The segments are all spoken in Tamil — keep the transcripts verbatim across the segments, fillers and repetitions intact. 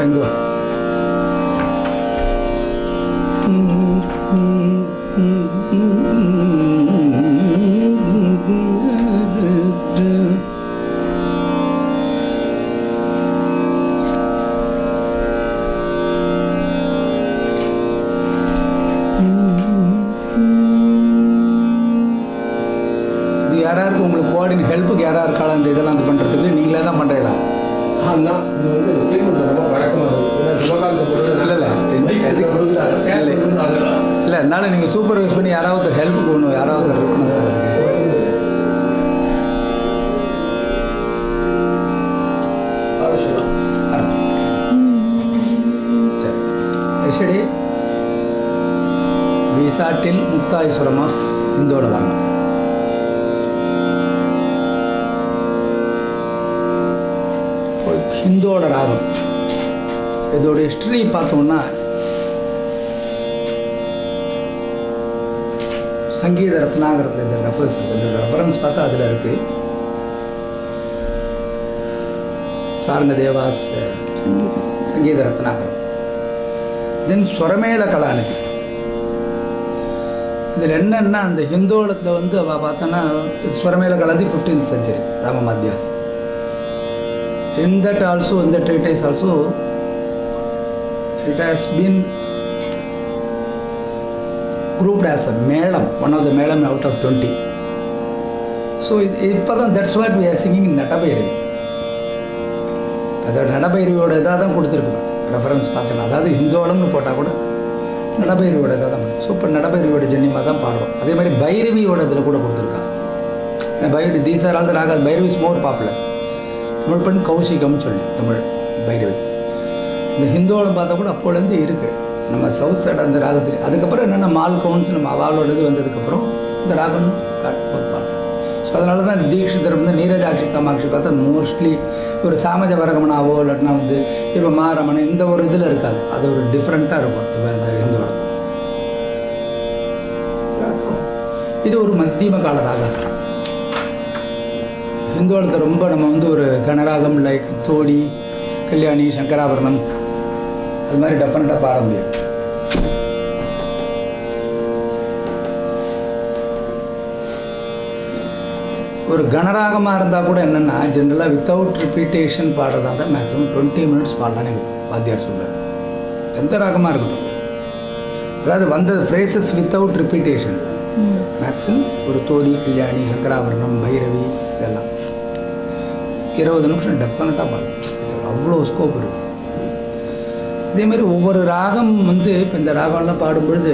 அங்கே யாராருக்கு உங்களுக்கு கோஆர்டினேட் ஹெல்ப்புக்கு யாராக இருக்காளா இந்த இதெல்லாம் இது பண்ணுறதுக்கு நீங்களே தான் பண்ணுறீங்களா? அண்ணா இது வந்து ட்ரீட்மெண்ட் ரொம்ப வழக்கமாக இல்லை இல்லை இல்லை இருந்தாலும் நீங்கள் சூப்பர்வைஸ் பண்ணி யாராவது ஹெல்ப்புக்கு ஒன்று யாராவது இருக்கணும் சார் அதுக்கு. சரி எஸ்டி விசாட்டில் முக்தாயஸ்வரம் ஆஃப் இந்தோட வரணும். ஹிந்தோட ராகம் இதோட ஹிஸ்டரி பார்த்தோம்னா சங்கீத ரத்னாகரத்தில் இந்த ரெஃபரன்ஸ் இருக்குது. இதோட ரெஃபரன்ஸ் பார்த்தா அதில் இருக்குது. சாரங்க தேவாஸ் சங்கீத ரத்னாகரம். தென் ஸ்வரமேள கலாநிதி. இதில் என்னென்னா அந்த ஹிந்தோளத்தில் வந்து அவள் பார்த்தோன்னா Swaramela Kalanidhi fifteenth century Ramamatya's. In that also, in that treatise also, it has been grouped as a melam, one of the melam out of twenty. So, that's what we are singing in Natabhairavi. That Natabhairaviyoda edha koduthirukkணும் ரெஃபரன்ஸ் பார்த்தேன். அதாவது ஹிந்தோளம்னு போட்டால் கூட நடபைரவியோட இதாக தான் பண்ணும். ஸோ இப்போ நடபைரவியோட ஜென்னிமா தான் பாடுறோம். அதே மாதிரி பைரவியோட இதில் கூட கொடுத்துருக்காங்க. Bhairavi these are all the raga. Bhairavi is more popular. Tamil பெண் கௌசிகம்னு சொல்லி தமிழ் பைரவி. இந்த ஹிந்தோளம் பார்த்தா கூட அப்போலேருந்து இருக்குது நம்ம சவுத் சைடு அந்த ராகத்தில். அதுக்கப்புறம் என்னென்னா மால் கவுன்ஸ் நம்ம அவாளோட இது வந்ததுக்கப்புறம் இந்த ராகம் காட்டு ஒரு பாடம். ஸோ அதனால தான் தீட்சிதர் வந்து நீரஜாட்சி காமாட்சி பார்த்தா மோஸ்ட்லி ஒரு சாமஜ வரகமனாவோ இல்லாட்டினா வந்து இப்போ மாரமணன் இந்த ஒரு இதில் இருக்காது. அது ஒரு டிஃப்ரெண்ட்டாக இருக்கும் அந்த ஹிந்தோளம். இது ஒரு மத்தியம கால ராகாஸ்தான். ஹிந்தோளத்தை ரொம்ப நம்ம வந்து ஒரு கனராகம் லைக் தோடி கல்யாணி சங்கராபரணம் அது மாதிரி டெஃபினட்டாக பாட முடியாது. ஒரு கனராகமாக இருந்தால் கூட என்னென்னா ஜென்ரலாக வித்தவுட் ரிப்பீட்டேஷன் பாடுறதா தான் மேக்ஸிமம் டுவெண்ட்டி மினிட்ஸ் பாடலான்னு எனக்கு வாத்தியார் சொல்லுவார். எந்த ராகமாக இருக்கட்டும், அதாவது வந்த ஃப்ரேசஸ் வித்தவுட் ரிப்பீட்டேஷன் மேக்ஸிமம் ஒரு தோடி கல்யாணி சங்கராபரணம் பைரவி இதெல்லாம் இருபது நிமிஷம் டெஃபினட்டாக பாடலாம். அவ்வளோ ஸ்கோப் இருக்கும். அதேமாதிரி ஒவ்வொரு ராகம் வந்து இப்போ இந்த ராகம்லாம் பாடும்பொழுது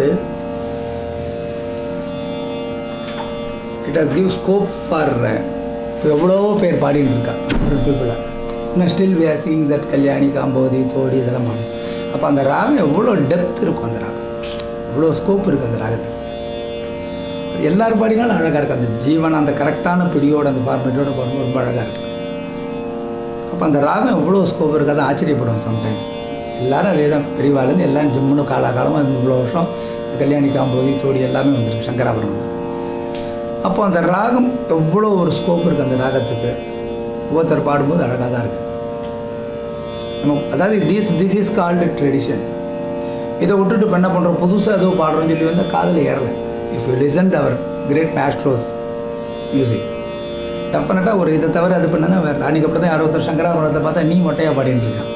it has give scope for இப்போ எவ்வளோ பேர் பாடின்னு இருக்கா டிஃப்ரெண்ட் பீப்புளாக. இன்னும் still we are singing that Kalyani Kambhoji Todi இதெல்லாம் பாடும். அப்போ அந்த ராகம் எவ்வளோ டெப்த் இருக்கும், அந்த ராகம் எவ்வளோ ஸ்கோப் இருக்குது அந்த ராகத்துக்கு. எல்லோரும் பாடினாலும் அழகாக இருக்குது. அந்த ஜீவன் அந்த கரெக்டான பிடியோடு அந்த ஃபார்மேட்டோடு பாடும்போது ரொம்ப அழகாக இருக்குது. அப்போ அந்த ராகம் எவ்வளோ ஸ்கோப் இருக்குது அதை ஆச்சரியப்படுவோம் சம்டைம்ஸ். எல்லோரும் அதே தான் பெரியவாலேருந்து எல்லாம் ஜிம்முன்னு காலாகாலமாக இவ்வளோ வருஷம் கல்யாணி காம்போதி தோடி எல்லாமே வந்துருக்கு சங்கராபரணம். அப்போ அந்த ராகம் எவ்வளோ ஒரு ஸ்கோப் இருக்குது அந்த ராகத்துக்கு. ஒவ்வொருத்தர் பாடும்போது அழகாக தான் இருக்குது. நம்ம அதாவது this this is called tradition. இதை விட்டுட்டு இப்போ என்ன பண்ணுறோம், புதுசாக ஏதோ பாடுறோன்னு சொல்லி வந்து காதில் ஏறலை. If you listen to our great maestros music டெஃபினட்டாக ஒரு இதை தவிர அது பண்ணனா வேறு. அன்றைக்கி அப்படி தான் யாரோ ஒருத்தர் சங்கராபரணத்தை பார்த்தா நீ மொட்டையாக பாடின்னு இருக்கான்.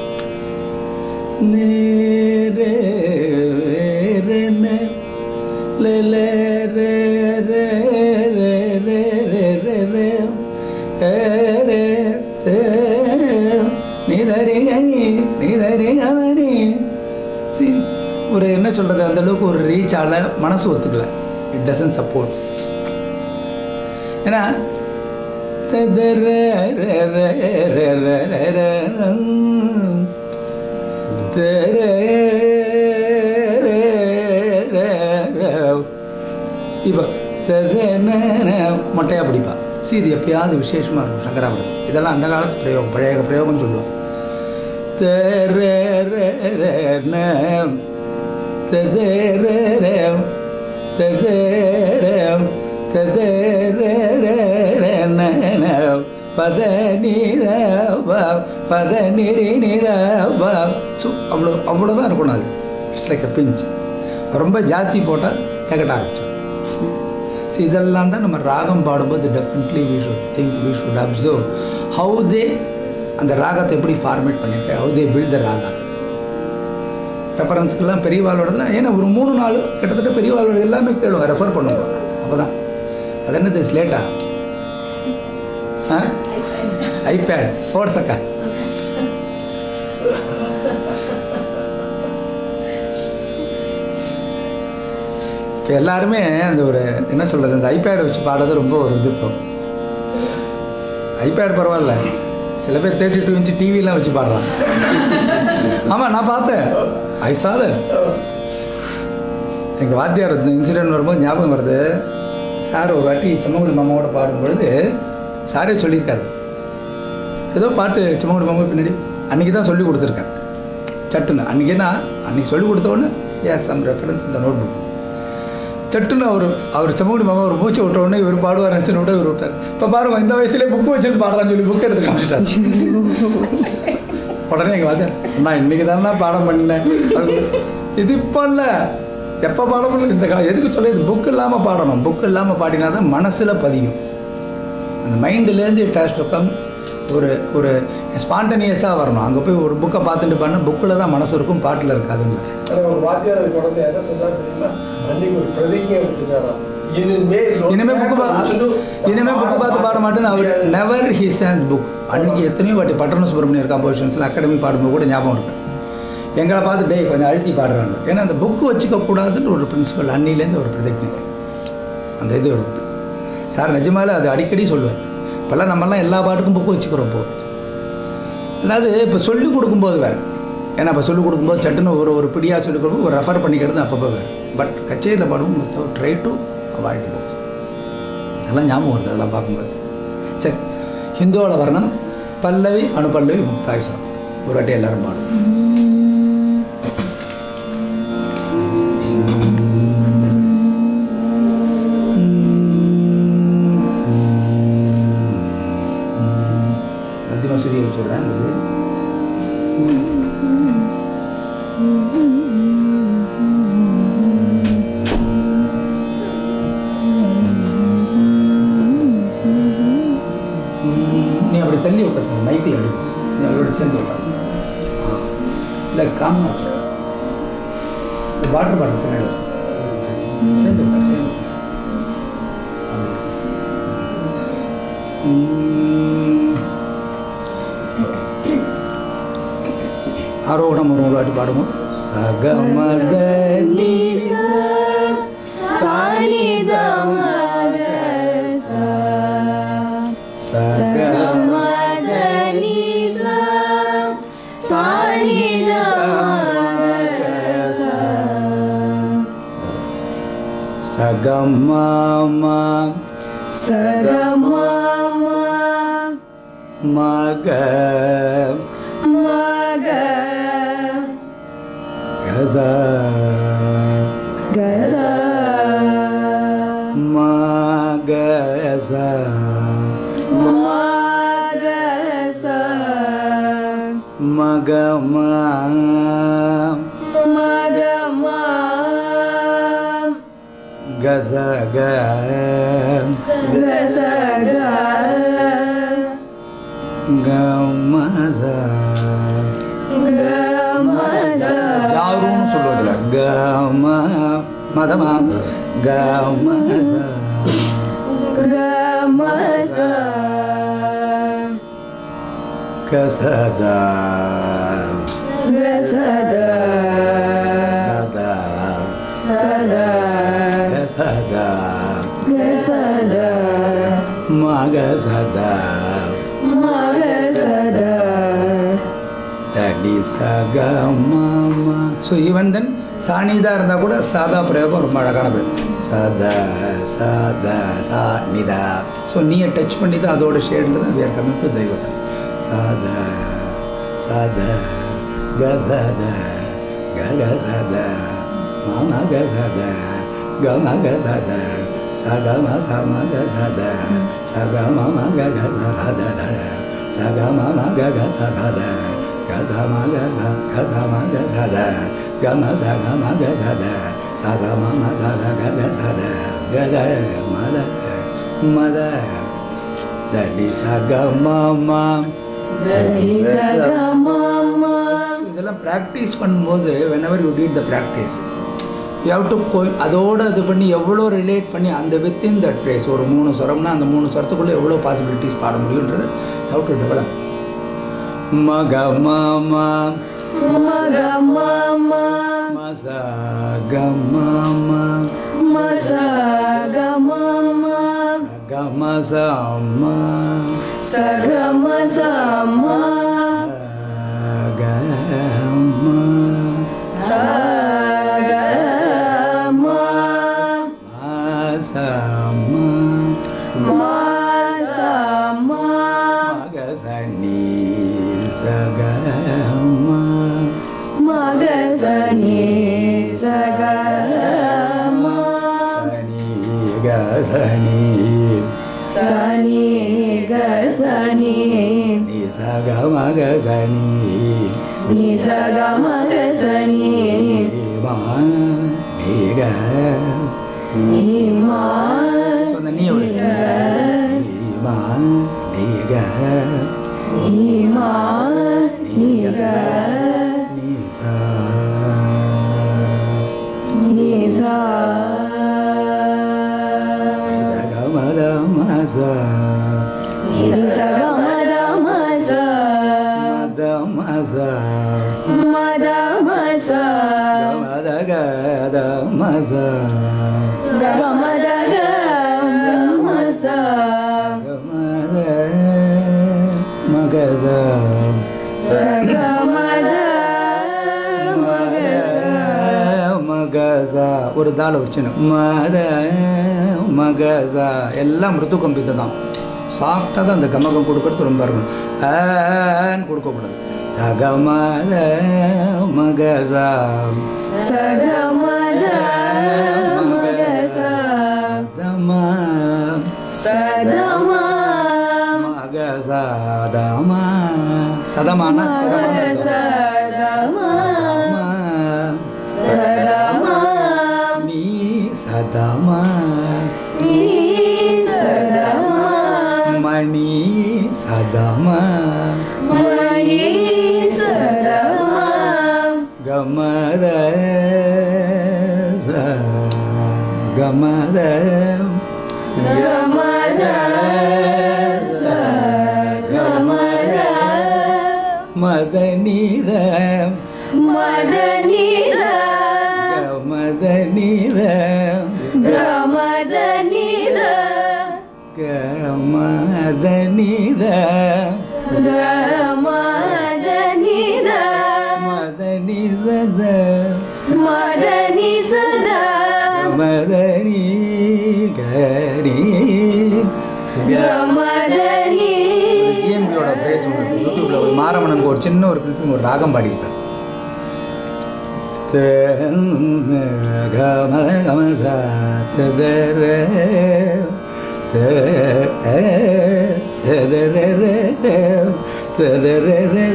நேரே லே லே ரே ரே ரே ரே ரே ரே ரே ரே ரே நீதரி கனி நீதரி கவனி. சி ஒரு என்ன சொல்கிறது, அந்தளவுக்கு ஒரு ரீச் ஆகல, மனசு ஒத்துக்கலை. It doesn't support. ஏன்னா இப்போ மொட்டையாக பிடிப்பா. சி இது எப்பயாவது விசேஷமாக இருக்கும் சங்கராபரணம். இதெல்லாம் அந்த காலத்து பிரயோகம், பழைய பிரயோகம்னு சொல்லுவோம். பத நித பத நிரி நித ஸோ அவ்வளோ அவ்வளோதான் இருக்கணும். அது இட்ஸ் லைக் அ பிஞ்ச். ரொம்ப ஜாஸ்தி போட்டால் திகட்ட ஆரம்பிச்சோம். ஸோ இதெல்லாம் தான் நம்ம ராகம் பாடும்போது definitely we should think, we should observe how they அந்த ராகத்தை எப்படி ஃபார்மேட் பண்ணியிருக்கேன், how they build the raga. ரெஃபரன்ஸ்க்கெல்லாம் பெரியவாளோடதுலாம் ஏன்னா ஒரு மூணு நாலு கிட்டத்தட்ட பெரியவாளோட எல்லாமே கேளுவோம், ரெஃபர் பண்ணுவோம். அப்போ தான் அது என்னது ஸ்லேட்டா ஆ ஐபேட் ஃபோர்ஸ் அக்கா. இப்போ எல்லாருமே அந்த ஒரு என்ன சொல்கிறது, அந்த ஐபேடை வச்சு பாடுறது ரொம்ப ஒரு இது. இப்போ ஐபேட் பரவாயில்ல, சில பேர் தேர்ட்டி டூ இன்ச்சு டிவிலாம் வச்சு பாடுறாங்க. ஆமாம், நான் பார்த்தேன். ஐ சா தட். எங்கள் வாத்தியார் இன்சிடென்ட் வரும்போது ஞாபகம் வருது. சார் ஒரு வாட்டி செம்மங்குடி மாமாவோட பாடும்பொழுது சாரே சொல்லியிருக்காரு, ஏதோ பாட்டு செம்மங்குடி மாமா பின்னாடி அன்றைக்கி தான் சொல்லி கொடுத்துருக்காரு சட்டுன்னு. அன்றைக்கி என்ன அன்றைக்கி சொல்லி கொடுத்தோன்னு ஏஸ் சம் ரெஃபரன்ஸ் இந்த நோட் புக் சட்டுன்னு அவர் அவர் செம்மங்குடி மாமா ஒரு மூச்சு விட்ட உடனே இவர் பாடுவார் நினச்சுன்னு விட இவர் விட்டார். இப்போ பாருங்க இந்த வயசுலேயே புக்கு வச்சுன்னு பாடுறான்னு சொல்லி புக்கு எடுத்து காமிச்சிட்டார். உடனே எங்கள் வாத்தியார், நான் இன்றைக்கி தானே பாடம் பண்ணினேன். இது இப்போ இல்லை, எப்போ பாடம் பண்ணல இந்த கா எதுக்கு சொல்லி இது புக்கு இல்லாமல் பாடணும். புக்கு இல்லாமல் பாடினா தான் மனசில் பதியும். அந்த மைண்டுலேருந்து இட் ஹேஸ் டு கம். ஒரு ஒரு ஸ்பான்டனியஸாக வரணும். அங்கே போய் ஒரு புக்கை பார்த்துட்டு பண்ணால் புக்கில் தான் மனசு இருக்கும், பாட்டில் இருக்காதுங்க. ஒரு வாத்தியார் அது குழந்தை என்ன சொன்னார் தெரியுமா, அன்னைக்கு ஒரு பிரதிஜை எடுத்துட்டாராம், இனிமே புக்கு பார்த்து இனிமே புக்கு பார்த்து பாட மாட்டேன்னு அவர் நெவர் ஹி சேண்ட் புக். அன்றைக்கி எத்தனையோ வாட்டி பட்டண சுப்பிரமணியர் காம்போசிஷன்ஸில் அகாடமி பாடும்போது கூட ஞாபகம் இருக்கு. எங்களை பார்த்து டே கொஞ்சம் அழுத்தி பாடுறாங்க. ஏன்னா அந்த புக்கு வச்சுக்கக்கூடாதுன்னு ஒரு பிரின்சிபல் அன்னிலேருந்து ஒரு பிரதிஜை. அந்த இது ஒரு சார் நிஜமாலே அது அடிக்கடி சொல்லுவேன். இப்போல்லாம் நம்மலாம் எல்லா பாட்டுக்கும் புக்கு வச்சுக்கிறோம். இப்போ அதாவது இப்போ சொல்லிக் கொடுக்கும்போது வேறு, ஏன்னா இப்போ சொல்லிக் கொடுக்கும்போது சட்டுன்னு ஒரு ஒரு பிடியாக சொல்லிக் கொடுக்கும், ஒரு ரெஃபர் பண்ணிக்கிறது அப்பப்போ வேறு. பட் கச்சேரியில் பாடும்போது ட்ரை டு அவாய்ட் புக். அதெல்லாம் ஞாபகம் வருது அதெல்லாம் பார்க்கும்போது. சரி, ஹிந்துவோட வர்ணம் பல்லவி அணுபல்லவி முக்தாயுசரம் ஒரு வாட்டி எல்லோரும் பாடும். மத்தியமசூரியை வச்சுடுறேன். நீ அப்படி தள்ளி உட்காந்து மைக்கில் எடுக்கும், நீ அவளோட சேர்ந்து உட்காந்து இல்லை காம வாட்டர் பாட்டில் பின்னாடி சேர்ந்து உட்கார் சேர்ந்து ஆரோகணம் ஒரு ஒரு வாட்டி பாடுவோம். சகமத சகமமா சகமமா மக மக கச கச மகச மகச மகம மகம கசக கசக கமச கமச ஜாருன்னு சொல்லுவதில்ல. கம மதமா கமச கமச கசதா கசத சதா சதா கசதா கசத மகசதா மகசத தடி சகமமா. ஸோ ஈவன் தென் சாணிதா இருந்தால் கூட சாதா பிரயோகம் ரொம்ப அழகான பிரயோகம். சதா சதா சா நிதா. ஸோ நீயை டச் பண்ணி தான் அதோட ஷேடில் தான் வேறு கம்மி டு தெய்வத்தம். சத சத கசத ககசத மமகசத கமகசத Sagama samaga sada Sagama maga sada Sagama maga sada Gazamaga Gazamaga sada Gama sagamaga sada Sagama sada gaga sada Gada mada mada Dadi sagamama Dadi sagamama. இதெல்லாம் ப்ராக்டிஸ் பண்ணும்போது whenever you did the practice you have to அதோடு இது பண்ணி எவ்வளோ ரிலேட் பண்ணி அந்த வித்தின் தட் ஃப்ரேஸ் ஒரு மூணு ஸ்வரம்னா அந்த மூணு ஸ்வரத்துக்குள்ளே எவ்வளோ பாசிபிலிட்டிஸ் பாட முடியுன்றது how to develop மக மாமா மக மாமா மசா கமாமா மசா கமாமா கமசமா சகமசமா கமா சகமா மாசமா மாசமா மகசனி சகமா மகசனி சகமா சனி கசனி சனி கசனி நி சகமகசனி நி சகமகசனி மா நீக நீமா சொன்ன நீ மா நீக நீமா நீக நிசா நிசா சகமதமசா நிசகமதமசா மதமசா மதமசா கமதகதமசா கமதகமசா கமத மகசா சகமத மகசா மகசா ஒரு தாள ஒரு சின்ன மத மகசா எல்லாம் மிருத்துக்கம்பித்து தான் சாஃப்டாக தான் அந்த கமகம் கொடுக்கறது ரொம்ப இருக்கும் ஆன்னு கொடுக்கக்கூடாது சகமத மகசா சகமத மகசா தமா சதமா மகசாதமா சதமான மகசதமா சதமா நீ சதமா நீ சதமா மணி சதமா மணி சதமா கமத கமத கமத சகமத மதநீர மதநித கமதநீர கமதநித கமதநீர கமதநித மதனிசத மதனிசத மதனி கரி கமதனி. ஜிஎன்பியோட ஃப்ரேஸ் உங்களுக்கு யூடியூப்ல ஒரு மாரமணனுக்கு ஒரு சின்ன ஒரு கிளிப்பிங் ஒரு ராகம் பாடியிருப்பார். கம கமசா ததர ததர ததர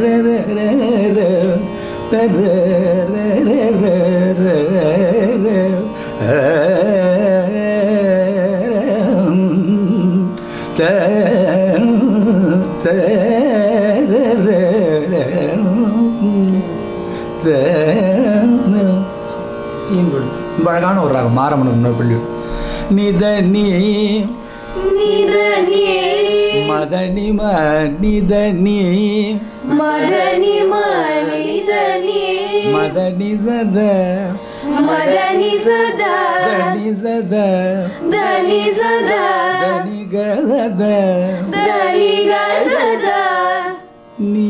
ரொம்ப அழகான ஒரு ராகம் மாரமணன் பள்ளி. நிதனி நிதனி மதனி ம நிதனி மதனி மனிதனி மதனி சத மதனி சதா தனி சத தனி சதா தனி கசத தனி கசதா நீ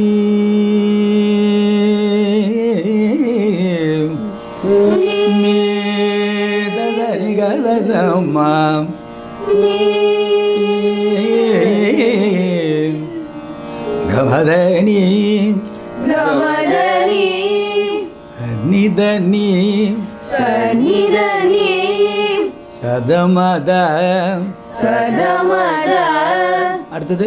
நீ சதனி கசதம்மா நீ கமதனி கமதனி சன்னிதனி சன்னிதனி சதமத சதமத அடுத்தது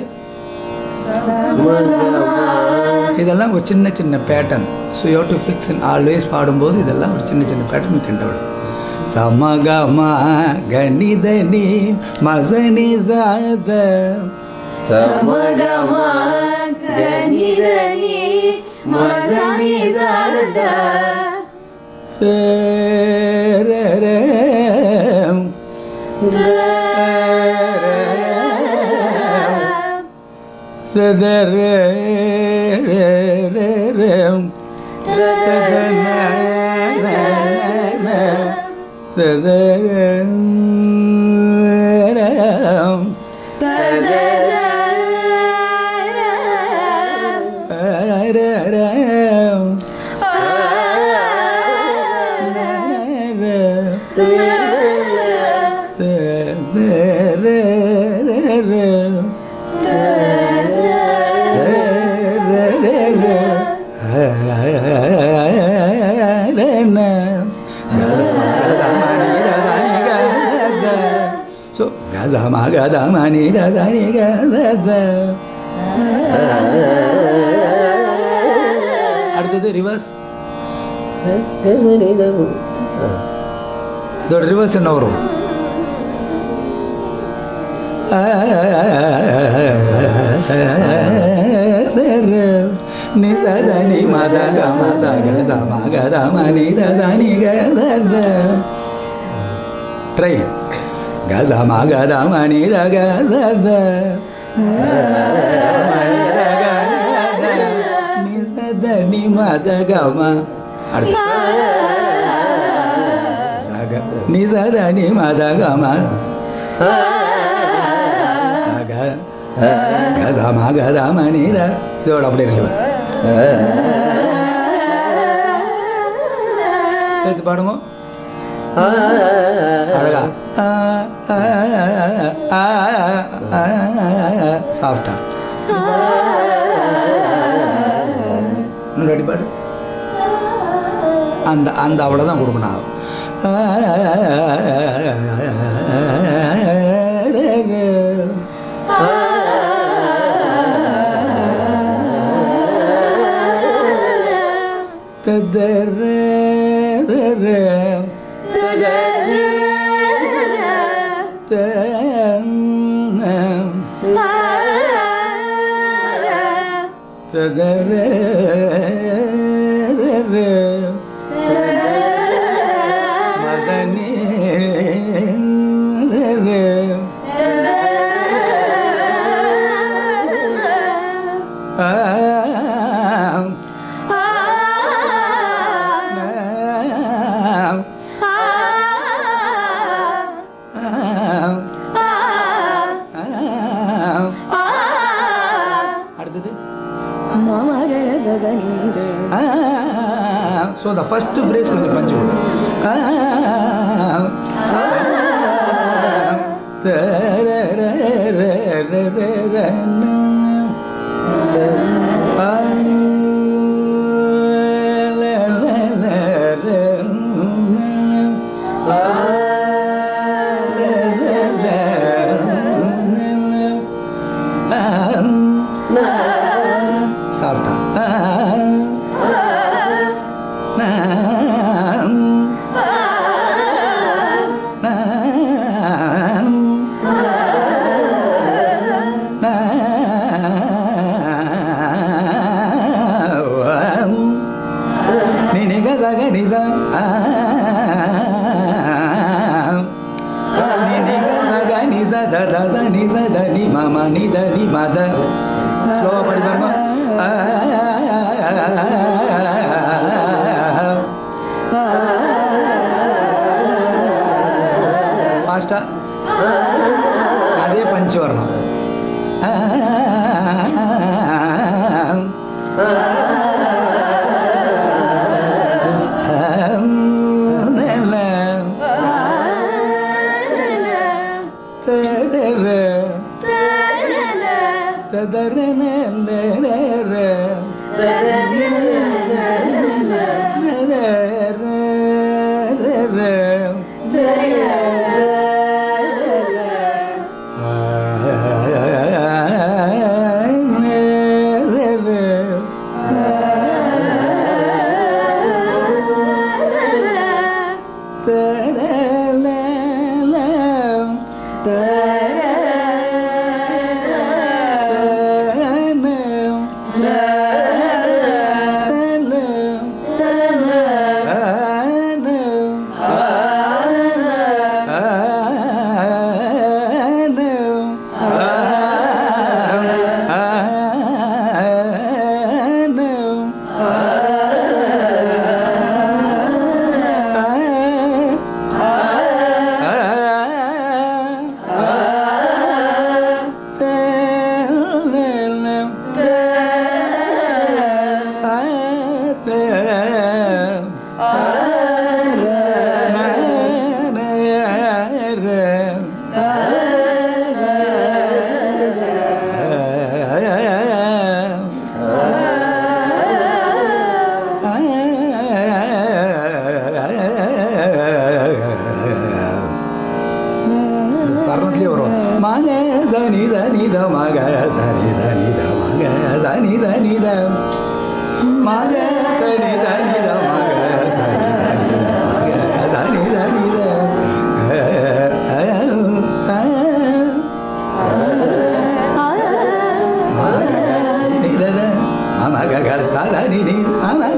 இதெல்லாம் ஒரு சின்ன சின்ன பேட்டர்ன். So you have to fix in always பாடும்போது இதெல்லாம் ஒரு சின்ன சின்ன பேட்டர்ன் கண்டவள். சமகமா கணிதனி மசனி சாத சமகமா கணிதனி மசனி சாத சரரம் சதரரம் சதரரம் So, gaza magada mani da dani gaza. அடுத்தது ரிவர்ஸ். இதோட ரிவர்ஸ் என்ன வரும்? ni sa da ni ma da ga ma sa ga sa ma ga da ma ni da da ni ga da da. Try. Ga sa ma ga da ma ni da ga da da. Ni sa da ni ma da ga ma. Sa ga ni sa da ni ma da ga ma. Sa ga ga sa ma ga da ma ni da. இதோட அப்படியே இருக்கு. சேர்த்து பாடுங்க. அழகா சாஃப்டா இன்னும் ரெடி பாடு. அந்த அந்த அவ்வளோதான் கொடுக்கணும். So the first phrase கொஞ்சம் பஞ்சு விடும். சாப்பிட்டா mama ni da ni mada slow padi parma fast adhe panch varna Da சரணத்துலேயே வரும் மக சனி சனி த மக சனி சனி த மக சனி சனி த மக சனி சனி த மக சனி சனி த மக சனி சனி த மக சனி நீ மக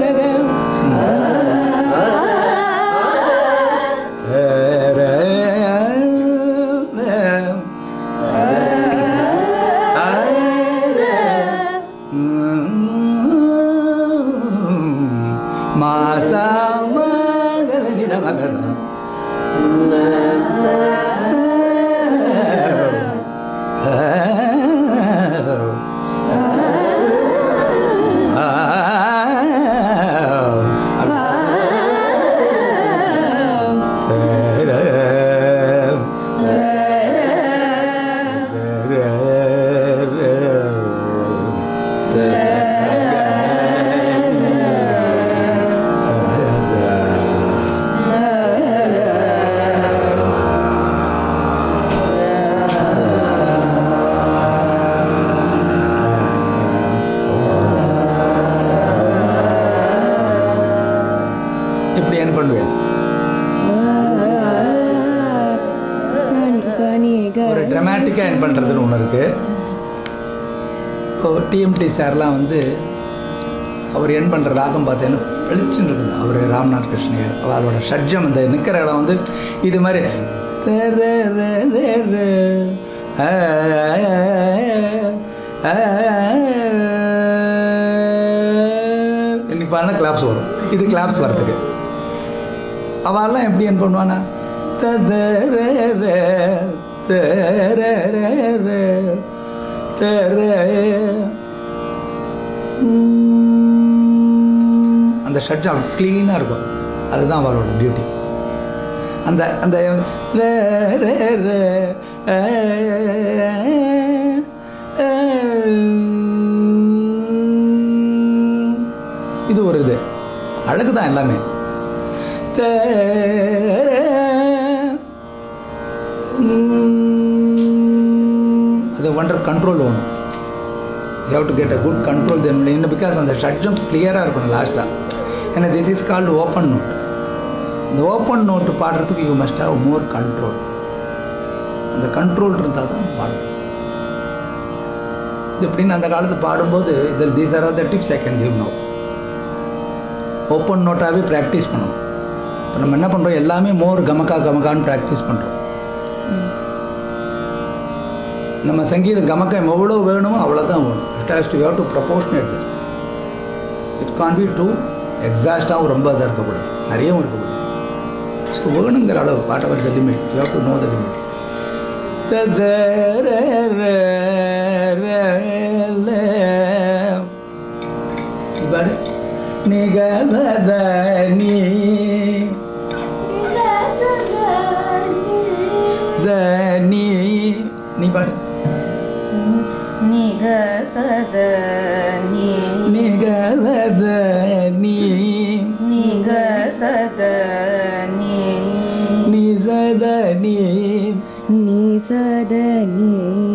ஒரு ட்ராமாட்டிக்காக என் பண்ணுறதுன்னு ஒன்று இருக்குது. இப்போது டிஎம்டி சார்லாம் வந்து அவர் என் பண்ணுற ராகம் பார்த்தீங்கன்னா வெளிச்சுன்னு இருக்குது. அவர் ராம்நாத் கிருஷ்ணயர் அவரோட ஷட்ஜம் இந்த நிற்கிற இடம் வந்து இது மாதிரி இன்னைக்கு பண்ண கிளாப்ஸ் வரும். இது கிளாப்ஸ் வரத்துக்கு அவெல்லாம் எப்படி என் பண்ணுவானா அந்த ஷட்ஜம் க்ளீனாக இருக்கும். அதுதான் அவரோட பியூட்டி. அந்த அந்த இது ஒரு இது அழகு தான் எல்லாமே. அது ஒண்டர் கண்ட்ரோல் வேணும். You have to get a good control then இன்னும் பிகாஸ் அந்த ஷட்ஜம் கிளியராக இருக்கணும் லாஸ்ட்டாக. ஏன்னா this is called open note. இந்த ஓப்பன் நோட்டு பாடுறதுக்கு you must have more control. அந்த கண்ட்ரோல் இருந்தால் தான் பாடும். இது எப்படின்னு அந்த காலத்தில் பாடும்போது இதில் these are are the tips I can give no. Open நோட்டாகவே ப்ராக்டிஸ் பண்ணணும். இப்போ நம்ம என்ன பண்ணுறோம், எல்லாமே மோர் கமக்கா கமக்கான்னு ப்ராக்டிஸ் பண்ணுறோம். நம்ம சங்கீதம் கமக்கம் எவ்வளோ வேணுமோ அவ்வளோதான் வேணும். It has to you have to proportionate this. It can be too எக்ஸாஸ்டாகவும் ரொம்ப இதாக இருக்கக்கூடாது, நிறையவும் இருக்கக்கூடாது. ஸோ வேணுங்கிற அளவு whatever the limit, you have to know the limit. பாடு நிகழத நீ தனி நீ பாடு நிகசத நீ நிகழத நீ நிகசத நீ நிசத நீ நிசத நீ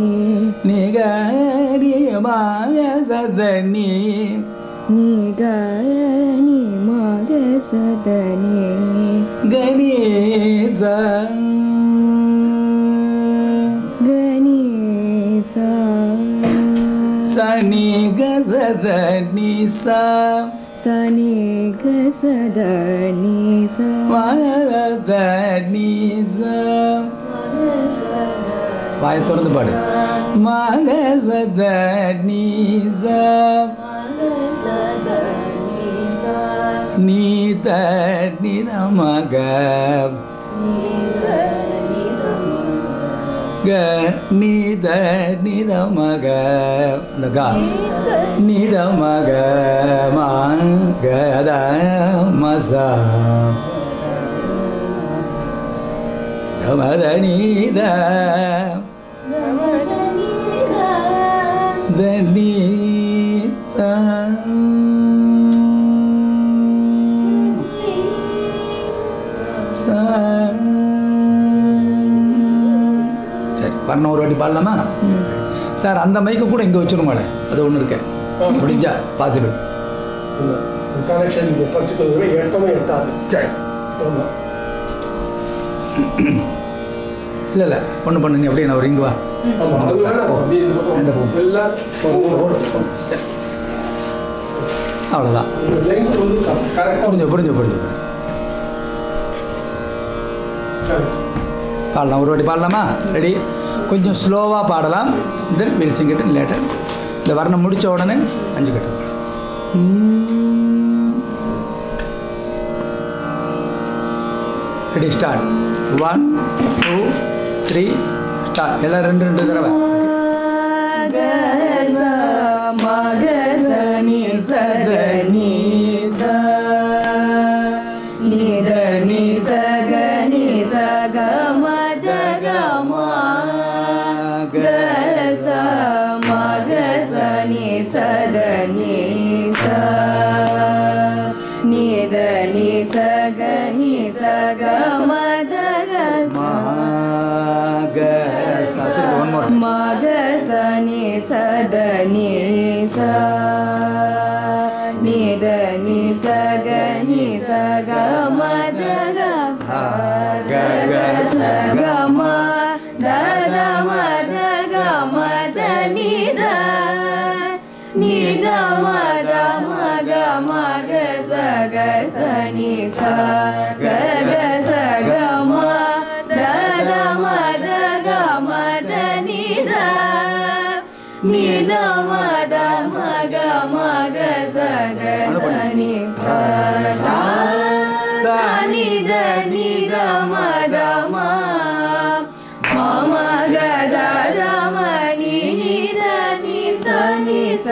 நிகரி மாயசத நீ நிகனி மகசத நீ கணேச சனி கசத நிசா சனி கசத நிசா மகத நிசா வாயை திறந்து பாடு மகத நிசா நீத நிதமக க நீத நிதமக அந்த கா நிதமக மகத மசா கமத நீத தனீசா சரி பண்ண ஒரு வாட்டி பாடலாமா சார்? அந்த மைக்கு கூட இங்கே வச்சுருங்களேன், அது ஒன்று இருக்கேன் முடிஞ்சா பாசிபிள் கனெக்ஷன் இங்கே பர்டிகுலர் எட்டவே எட்டாது. சரி இல்லை இல்லை ஒன்று பண்ணு, நீ அப்படியே நான் ஒரு இங்கே வா அவ்வளோதான். புரிஞ்சு புரிஞ்சு புரிஞ்சு பாடலாம், ஒரு வாட்டி பாடலாமா? ரெடி? கொஞ்சம் ஸ்லோவாக பாடலாம். Then will sing it later. இந்த வர்ணம் முடித்த உடனே அஞ்சு கட்டு. Ready start. One two three start. எல்லாம் ரெண்டு ரெண்டு தடவை. மகசனி சதனி சா நிதனி சகனி சக மத கமா கச மகசனி சதனி சா நிதனி சகனி சக மத கசா மகசனி சதனி சா நிதனி சகனி சக மத கசா கச கம தத மத கம நித நித மத மக மக சக சனி சா கச கம தத மத கம நித நித மத மக மக சக சனி சா நித நித மத மா மம கத ரமணி நித நிச நிச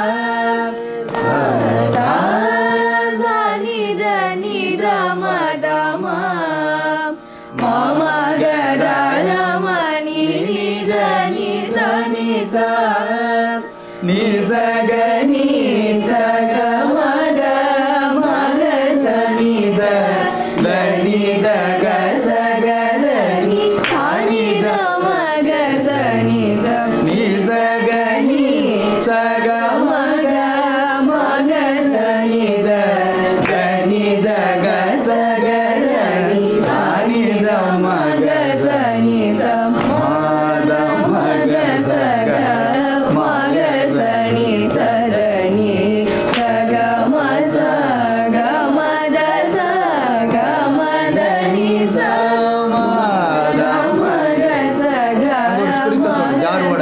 சா நித நித மத மா மம கத ரமணி நித நிச நிச நிச கனி சக மத மக சனித தனித கசக தனி சானித மக சனி நிச கனி சக மக மக சனித தனித கசக தனி சானித மக சனி சமாத மக சக மக சனி சதனி சக மச கமத சக மதனி சமாத மக சக மாத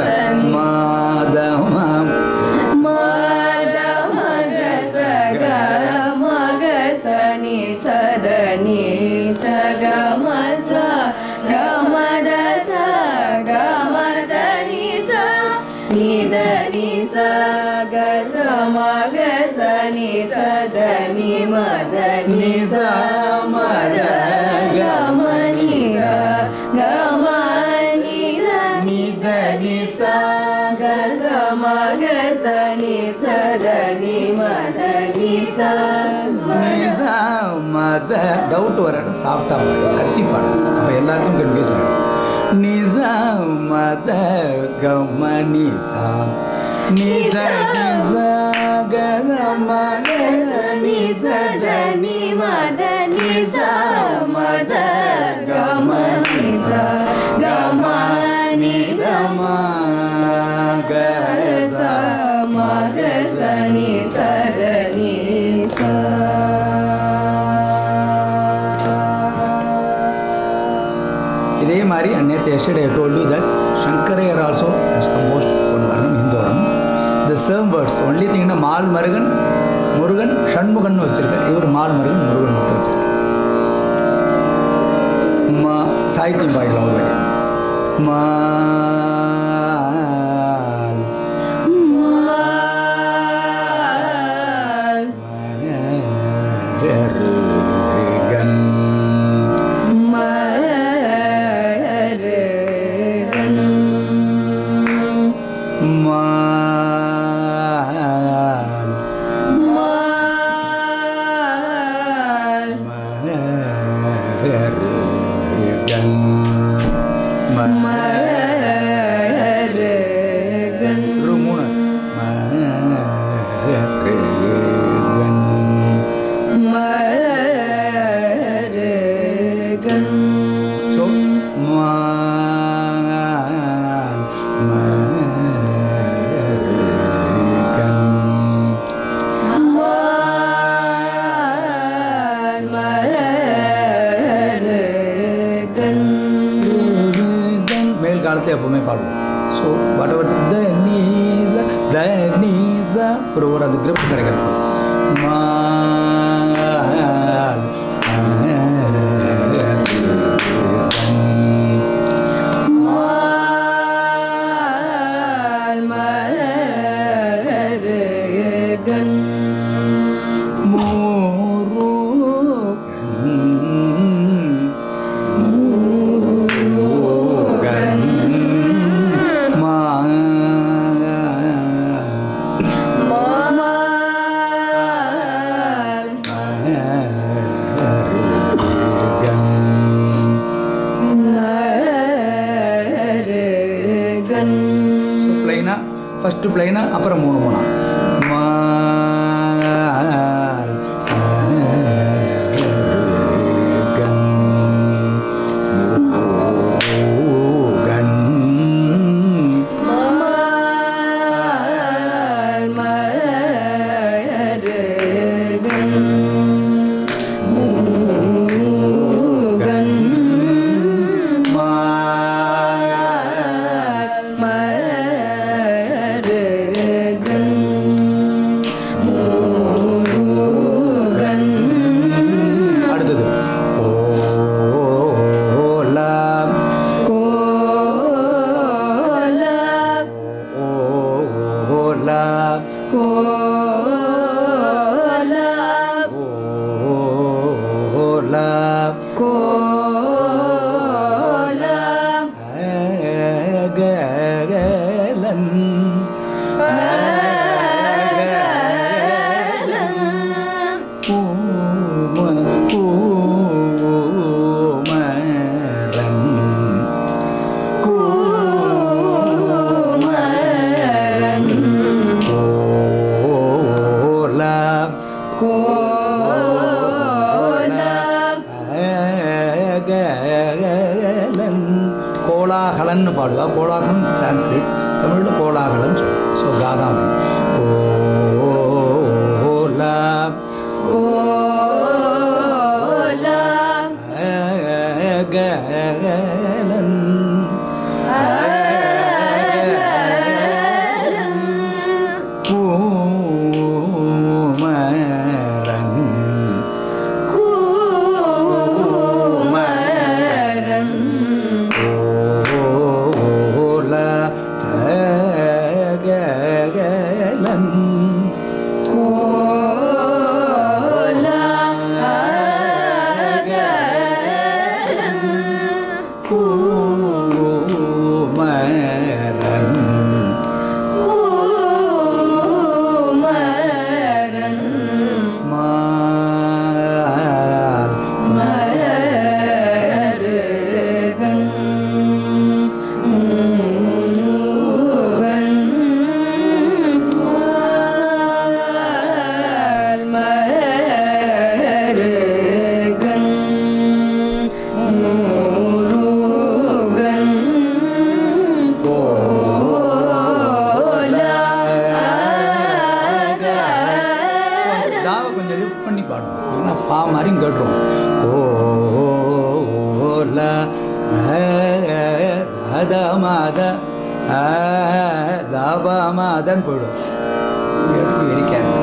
மாத மக சக மக சனி சதனி சக மச கமத சக மதனி ச நித நிச கச மக சனி சதனி மத நிச மத கம நிச கம நித நித நிச கச மக சனி சதனி மத நிச நிச மத. டவுட் வர இடம் சாஃப்டாக பாடு, கத்தி பாடு, அப்போ எல்லாருக்கும் கன்ஃபியூஸ் ஆகிடும். நிச மத கம நிச நித நிச கத மக நிச தனி மத நிச மத கம நிச கம நித மக ச yesterday I told you that Shankarayar also has composed one Varnam Hindoram. The same words, only thing in a Mal Murugan, Murugan, Shanmugan no chirka, your Mal Murugan, Murugan no chirka. Ma Saitim by Lord. Ma எப்பவுமே பாடுவோம். ஸோ வாட் எவர் த நீஸ த நீஸ ஒரு ஒரு அந்த கிரிப் கிடைக்கிறது. மால் மலரகன் ஃபஸ்ட்டு பிளைனா அப்புறம் மூணு மூணா கோலாகலன்னு பாடுவா. கோலாகலம் சான்ஸ்கிரிட், தமிழில் கோலாகலம் சொல்லுவோம். ஸோ காதா கோலா கோலாகலன் தாபாமா அதான் போயிடும். Very careful.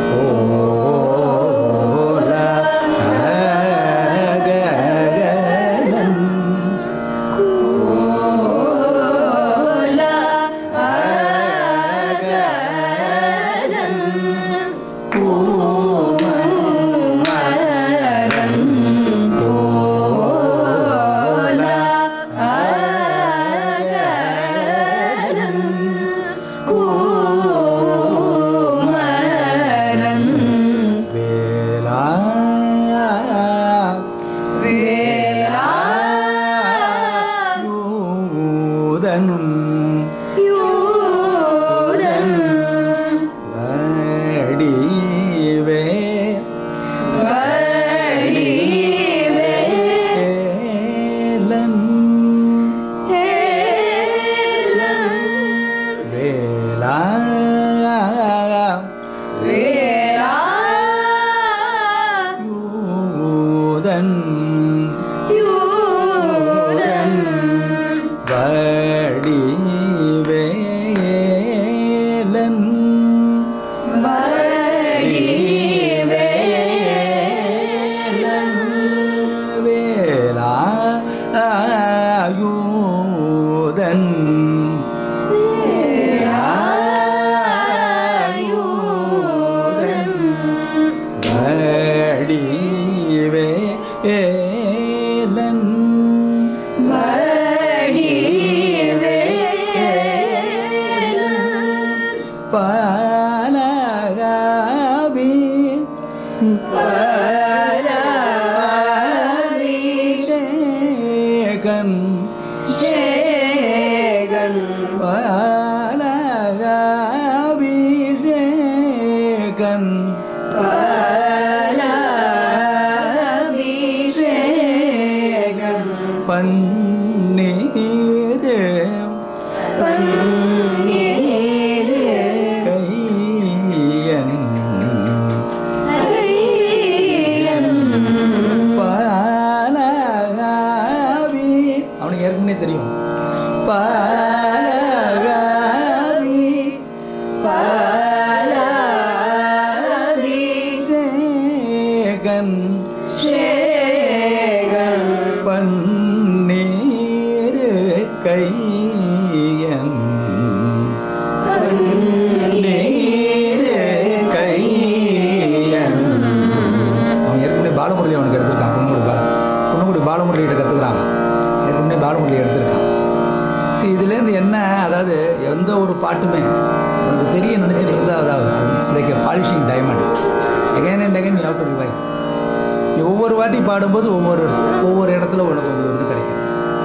ஒவ்வொரு வாட்டி பாடும்போது ஒவ்வொரு ஒவ்வொரு இடத்துல உனக்கு ஒரு இது கிடைக்கும்.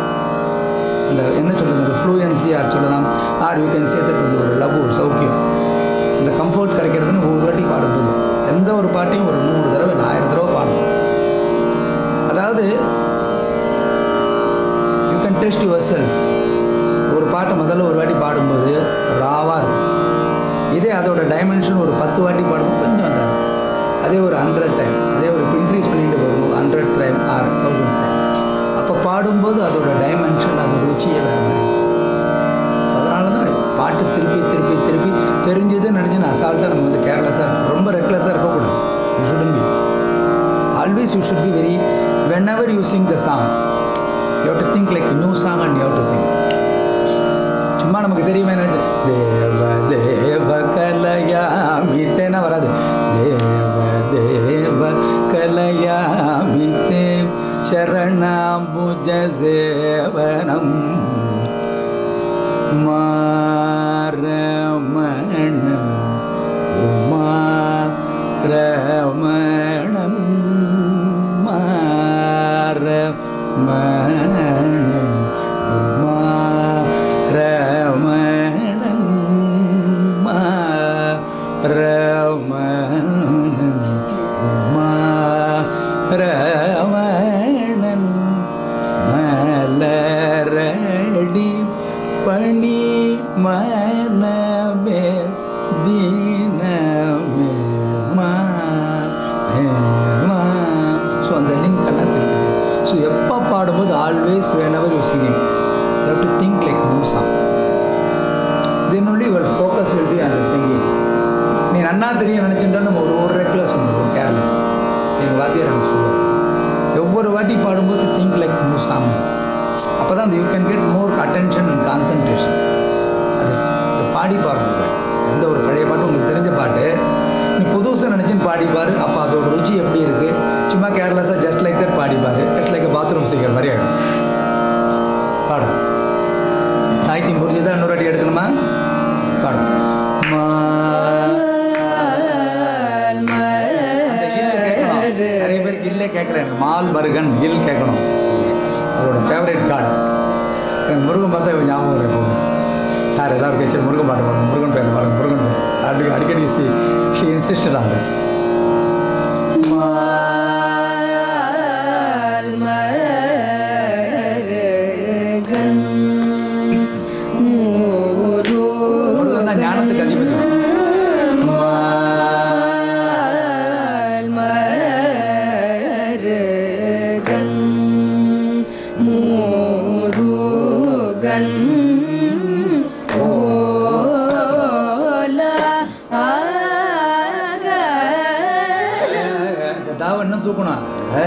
அந்த என்ன சொல்கிறது, அந்த ஃப்ளூயன்சி ஆர் சொல்லலாம், or you can say that வந்து ஒரு லவ், ஒரு சௌக்கியம், இந்த கம்ஃபர்ட் கிடைக்கிறதுன்னு ஒவ்வொரு வாட்டி பாடும்போது எந்த ஒரு பாட்டையும் ஒரு நூறு தடவை இல்லை ஆயிரம் தடவை பாடணும். அதாவது you can test yourself. ஒரு பாட்டை முதல்ல ஒரு வாட்டி பாடும்போது ராவாக இருக்கும். இதே அதோட டைமென்ஷன் ஒரு பத்து வாட்டி பாடும்போது கொஞ்சம் வந்தார். அதே ஒரு ஹண்ட்ரட் டைம், அதே ஒரு இப்போ இன்க்ரீஸ் பண்ணிட்டு வரும் hundred time or thousand time. அப்போ பாடும்போது அதோட டைமென்ஷன், அதோட ருச்சியே வேறு மாதிரி. ஸோ அதனால தான் பாட்டு திருப்பி திருப்பி திருப்பி தெரிஞ்சதுன்னு நினச்சி நான் அசால்ட்டாக நம்ம வந்து கேர்லெஸ்ஸாக இருக்கணும், ரொம்ப ரெக்லெஸ்ஸாக இருக்கக்கூடாது. You shouldn't be always you should be very whenever you sing the song you have to think like new song and you have to sing. சும்மா நமக்கு தெரியுமே நினைச்சு தேவ தேவ கலையாமித்தேன்னா வராது. தேவ தேவ கலையாமித்தே சரணாம்புஜ சேவனம் மாரமணம் உமாரமணம் மாரமணம் உமாரமணம் மாரமணம் உமாரமணம் மலரடி பணி மனமே தீனமே மா. ஸோ அந்த லிங்க் எல்லாம் தெரியுது. ஸோ எப்போ பாடும்போது always whenever you sing it, you have to think like a new song. only your focus will be on the singing. நீ நன்னா தெரியும் நினச்சிட்டா நம்ம ஒரு ஒரு ரெக்லஸ் ஒன்று ஒரு கேர்லெஸ் எங்கள் வாத்தியார் எனக்கு சொல்லுவார். ஒவ்வொரு வாட்டி பாடும்போது திங்க் லைக் நியூ சாங். அப்போ தான் you can get more attention and concentration. அது பாடி பாருங்க. எந்த ஒரு பழைய பாட்டு உங்களுக்கு தெரிஞ்ச பாட்டு நீ புதுசாக நினச்சின்னு பாடிப்பார். அப்போ அதோட ருச்சி எப்படி இருக்குது? சும்மா கேர்லெஸ்ஸாக ஜஸ்ட் லைக் தட் பாடிப்பார். ஜஸ்ட் லைக் பாத்ரூம் சீக்கிரம் மாதிரி ஆகிடும். பாடும் சாகித்யம் புரிஞ்சுதான் இன்னொரு அடி எடுக்கணுமா? பாடும் நிறைய பேருக்கு இல்லே கேட்கல. எனக்கு மால் மருகன் இல் கேட்கணும். அவரோட ஃபேவரேட் கார்டு எனக்கு முருகன் பார்த்தா ஞாபகம் இருக்கும். சார் ஏதாவது கட்சி முருகன் பாட்டு பாருங்க, முருகன் பேர் பாருங்க, முருகன் பேர் அடி அடிக்கடி she she insisted on that. Murugan தான் ஞானத்துக்கு அதிபதி. தாவண்ணம் தூக்கணும்.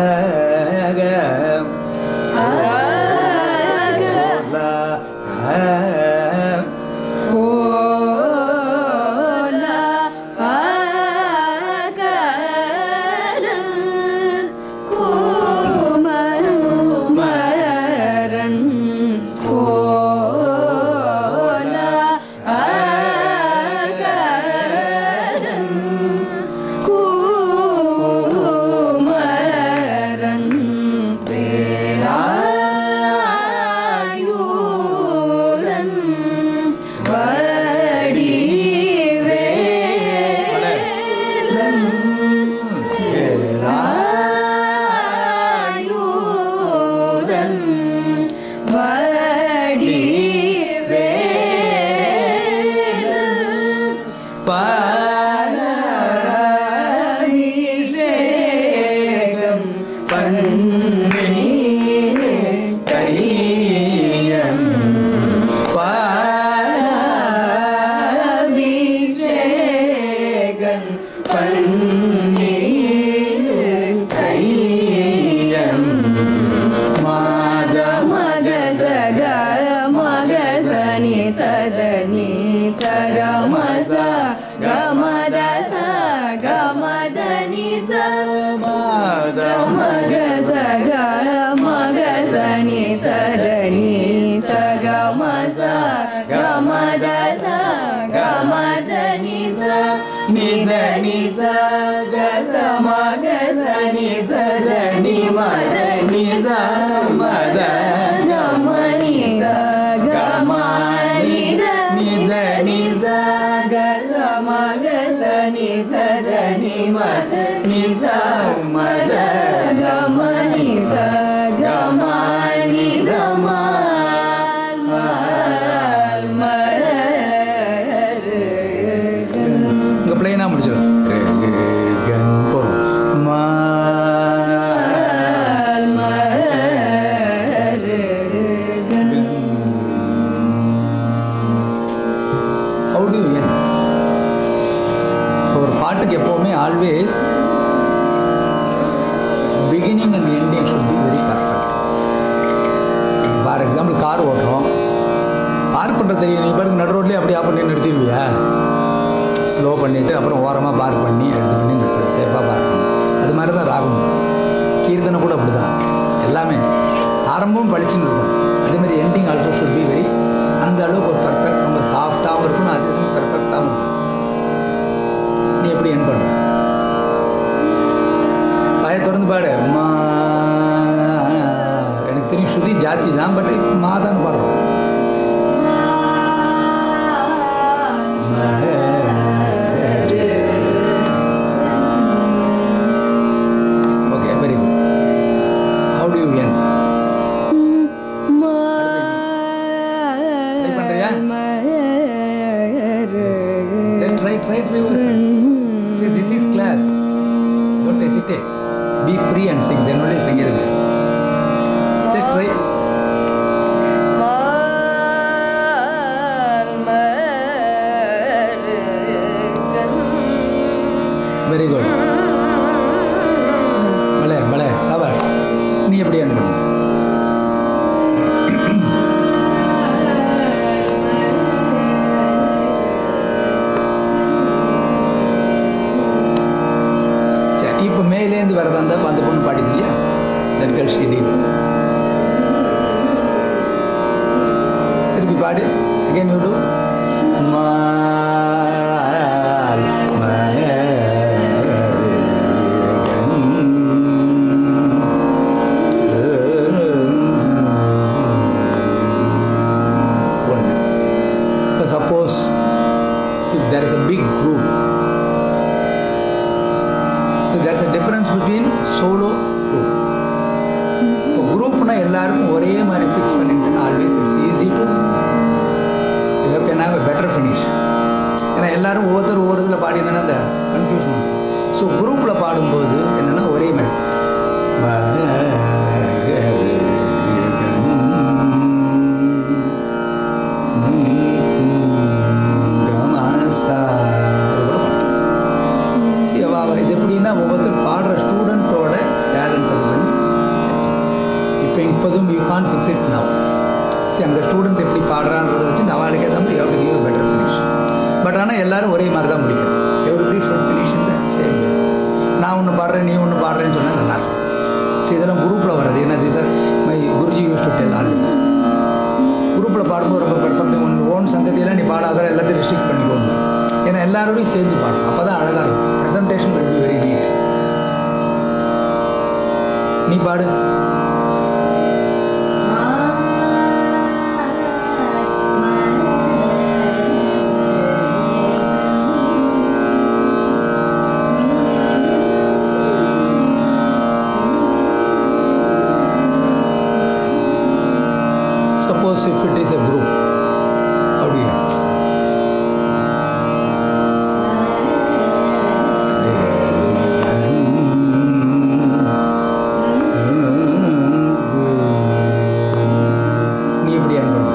ஸ்லோ பண்ணிவிட்டு அப்புறம் ஓரமாக பார்க் பண்ணி எடுத்து பண்ணி நிறுத்துறது, சேஃபாக பார்க் பண்ணி. அது மாதிரி தான் ராகம். கீர்த்தனை கூட அப்படி தான். எல்லாமே ஆரம்பமும் பளிச்சுன்னு இருக்கும். அதேமாதிரி ending also should be very அந்த அளவுக்கு ஒரு பர்ஃபெக்ட், ரொம்ப சாஃப்டாகவும் இருக்கணும், அது பர்ஃபெக்டாகவும் இருக்கும். நீ எப்படி என் பண்ணுற பழைய தொடர்ந்து பாடு. எனக்கு தெரியும் ஸ்ருதி ஜாஸ்தி தான், பட் மாதான்னு பாடுறோம். Okay, very good. How do you end? Try பண்றியா? Just try, try reversal. See, this is class. Don't hesitate. Be free and sing. Then only sing it. Just try. Try. Very good. பலே பலே சாபாஷ். நீ எப்படி அனுப்பு? சரி, இப்போ மேலேருந்து வரதா இருந்தால் அந்த பொண்ணு பாடிது இல்லையா? தட்கல் ஷீடி திருப்பி பாடு. அகைன் யூ டு மால் ஒன்று. இப்போ suppose if there is a big group, so there is a difference between solo group. இப்போ குரூப்னா எல்லாருக்கும் ஒரே மாதிரி ஃபிக்ஸ் பண்ணிட்டு always it's easy to you can have a better finish. ஏன்னா எல்லாரும் ஒவ்வொருத்தர் ஒவ்வொரு இதில் பாடியிருந்தானே அந்த கன்ஃபியூஷன் வந்துடும். ஸோ குரூப்பில் பாடும்போது என்னென்னா ஒரே மாதிரி இது எப்படின்னா ஒவ்வொருத்தர் பாடுற ஸ்டூடெண்ட்டோட டேலண்ட் அது பண்ணி இப்போ இப்போதும் you can fix it now. சரி, அந்த ஸ்டூடெண்ட் எப்படி பாடுறான்றதை வச்சு அவளுக்கு ஏற்ற மாதிரி எவ்வளோ கிவ் பெட்டர் ஃபினிஷ். பட் ஆனால் எல்லோரும் ஒரே மாதிரி தான் முடிக்கணும். எவ்ரிபடி ஷுட் ஃபினிஷ் இந்த சேம் வே. நான் ஒன்று பாடுறேன், நீ ஒன்று பாடுறேன்னு சொன்னால் நல்லாயிருக்கும். ஸோ இதெல்லாம் குரூப்பில் வர்றது. ஏன்னா these are my guruji used to tell always. குரூப்பில் பாடும்போது ரொம்ப பெர்ஃபெக்ட். ஒன் ஓன் சங்கதியெல்லாம் நீ பாடாத, எல்லாத்தையும் ரெஸ்ட்ரிக்ட் பண்ணிக்கோங்க. ஏன்னா எல்லாரோடையும் சேர்ந்து பாடணும். அப்போ தான் அழகாக இருக்கும். Presentation will be very neat. நீ பாடு. Suppose if it is a group, how do you? நீ எப்படி அனுப்பணும்?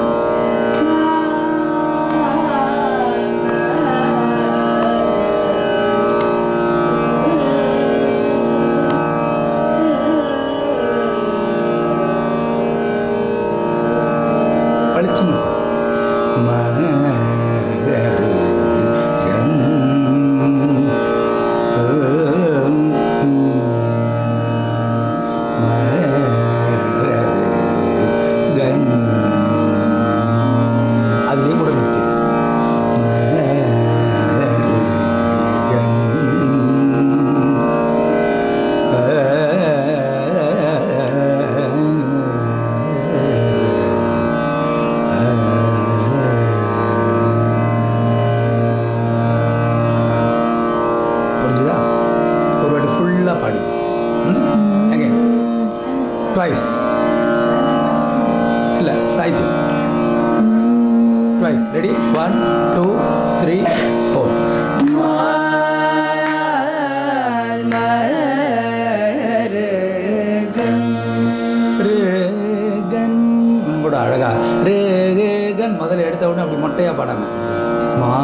பழிச்சுன்னு அதுலேயும் கூட நிறுத்தி புரிஞ்சுதா? ஒரு வாட்டி ஃபுல்லாக பாடி. அகைன் ட்வைஸ் இல்லை சாய்த்தியம். Twice. Ready? One two three four. ரேகன் கூட அழகா ரேகன் முதல்ல எடுத்த உடனே அப்படி மொட்டையாக பாடாம மா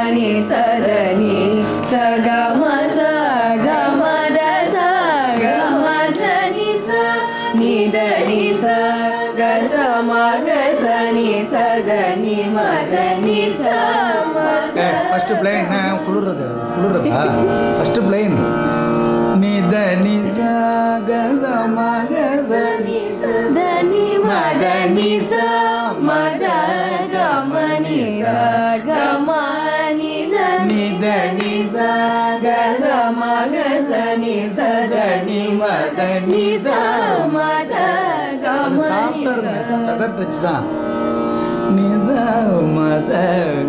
ni sa da ni sa ga ma sa ga ma da sa ga ma da ni sa ni da ni sa ga sa ma ga sa ni sa da ni ma da ni sa ma da. First plain குளிர்றது குளிர்றதா first plain ni da ni sa ga sa ma ga sa ni sa da ni ma da ni sa ma da ga ma ni sa ga ma ni da ni da ni sa ga sa ma ga sa ni sa da ni ma da ni sa ma da ga ma ni sa. Feather touch தான் ni sa ma da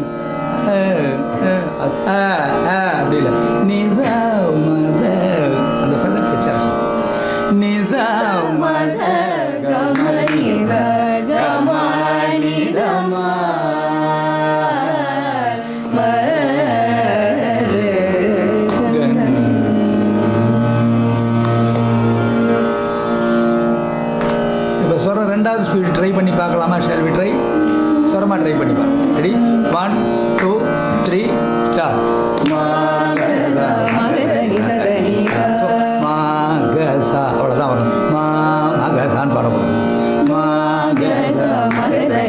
அப்படி இல்லை ni sa ma da அந்த feather touch ni sa ma da ga ma ni sa ga ma ni da ma ma re ga. இப்போ சொல்கிற ரெண்டாவது ஸ்பீடு ட்ரை பண்ணி பார்க்கலாமா? Shall we try? சொரமாக ட்ரை பண்ணி பார்க்கலாம். Ready? One two three start. மாகசா அவ்வளோதான் வரும். மா மகசான்னு பாடக்கூடாது. மாகசா மகசா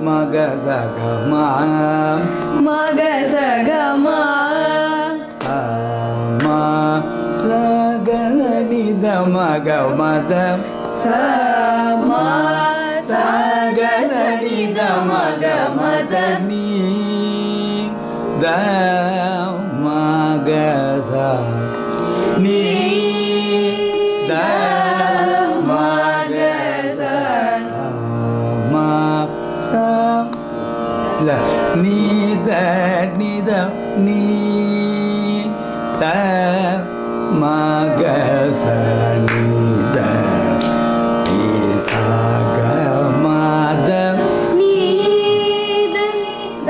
மக சகமா மக சகமா சமா சகனித மக மத சமா சகனித மக மத நீ த மக ச நீ த மக ச ம ச இல்ல நீ த நீ த நீ த மக ச நீ த நீ ச க ம த நீத த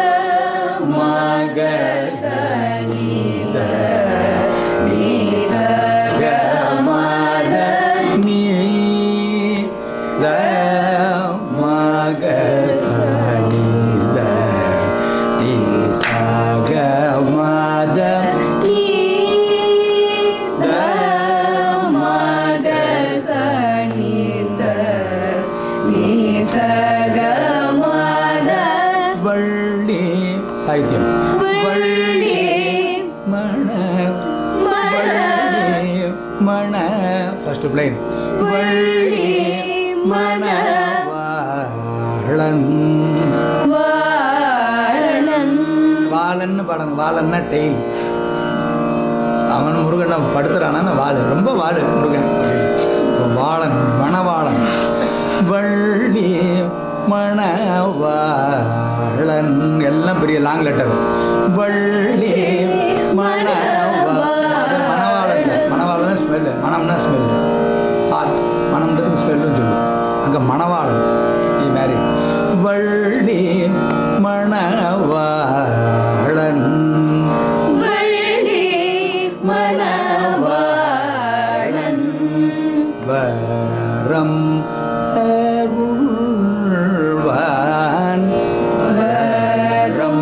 மக சனித நீ சக மத நீ த மக ச நீ த நீ ச க ம த நீத மக சனித நீ சக மத வள்ளி சாகித்யம் வள்ளி மண மண வள்ளி மண ஃபர்ஸ்ட் பிளைன் வள்ளி மண வாழன் வாழன் வாழன்னு பாடுங்க வாழன்னா டெய்ல் அவன் முருகனை படுத்துறானா வாழு ரொம்ப வாழு முருகன் அப்படின்னு. வாழன் மணவாளன் வள்ளி மணவாளன் எல்லாம் பெரிய லாங் லெட்டர் வள்ளி மணவாளன் மணவாளன் மணவாளன் ஸ்மெல்லு மணம்னா ஸ்மெல்லு ஆத் மணம்ன்றதுக்கு ஸ்மெல்லுன்னு சொல்லு அங்கே மணவாளன் நீ மேரி வள்ளி மணவாளன் வள்ளி மணவாளன் வரம் அருள்வான் வரம்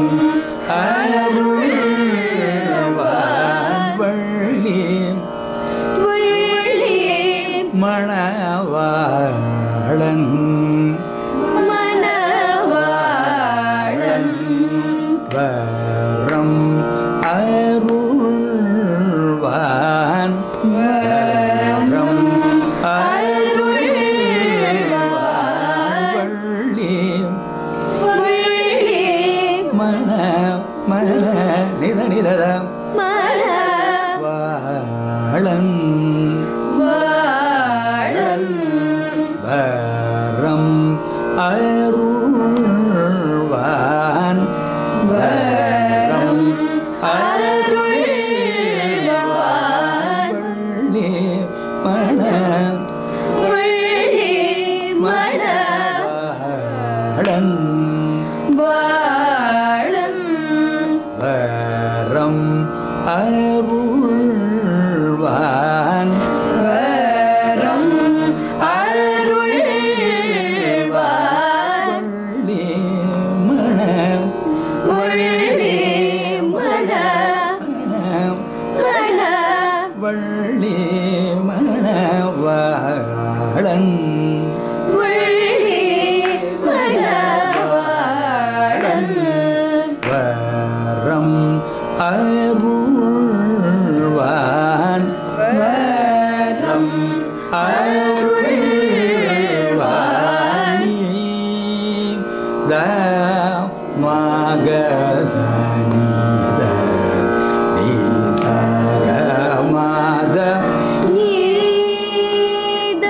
அருள்வான் வள்ளி வள்ளி மணவாளன் மணவாளன் வரம் அருள்வான் வரம் அருள்வான் வள்ளி வள்ளி மண மன நித நிதத வாழன் மணவாளன் வரம் அருள்வான் வரம் அருள்வான் வள்ளி மண வள்ளி வாழன் மணவாளன் வரம் அருள்வான் வரம் அருள்வான் வள்ளி மண வள்ளி மண மண வள்ளி மணவாளன் வள்ளி மணவாளன் வரம் அருள்வான் வரம் அருள்வான் நீ த மக ச நீ த நீ ச க ம த நீத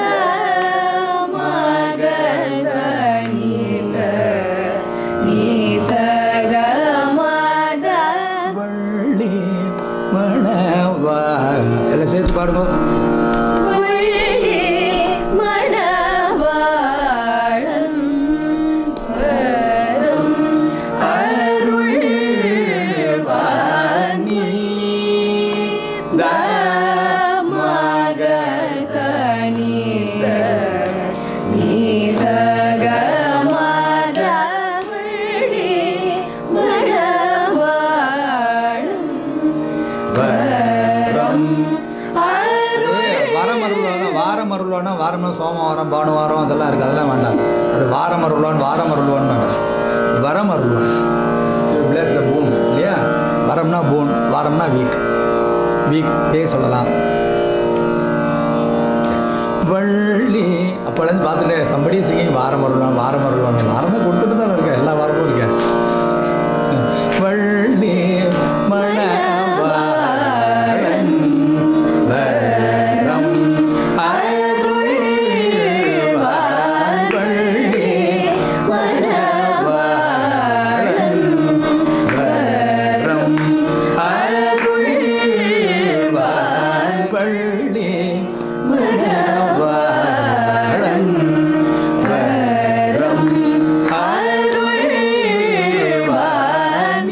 மக சனித நீ சக மத வள்ளி மணவா எல்லாம் சேர்த்து பாடுங்க வள்ளி மணவாளன் வரம் அருள்வான் நீ த மக சனித நீ சக மத வள்ளி மணவாளன் வரம் அருள் வாரம் அருள்வான் வாரம் அருள் அருள்வானா வாரம்னா சோமவாரம் பானுவாரம் அதெல்லாம் இருக்குது, அதெல்லாம் வேண்டாம். அது வாரம் அருள்வான் வாரம் அருள்வான் வேண்டாம், வரம் அருள்வான். பிளஸ் த பூன் இல்லையா? வரம்னா பூன், வாரம்னா வீக், வீக் டே சொல்லலாம். வள்ளி அப்போலேருந்து பார்த்துட்டு சம்படி சிங்கிங் வாரம் அருள்வான் வாரம் அருள்வான். வாரம் தான் கொடுத்துட்டு தான் இருக்கேன், எல்லா வாரமும் இருக்கேன். வள்ளி மணவாளன் வரம் அருள்வான். வள்ளி மணவாளன் வரம் அருள்வான். வள்ளி மணவாளன் வரம் அருள்வான்.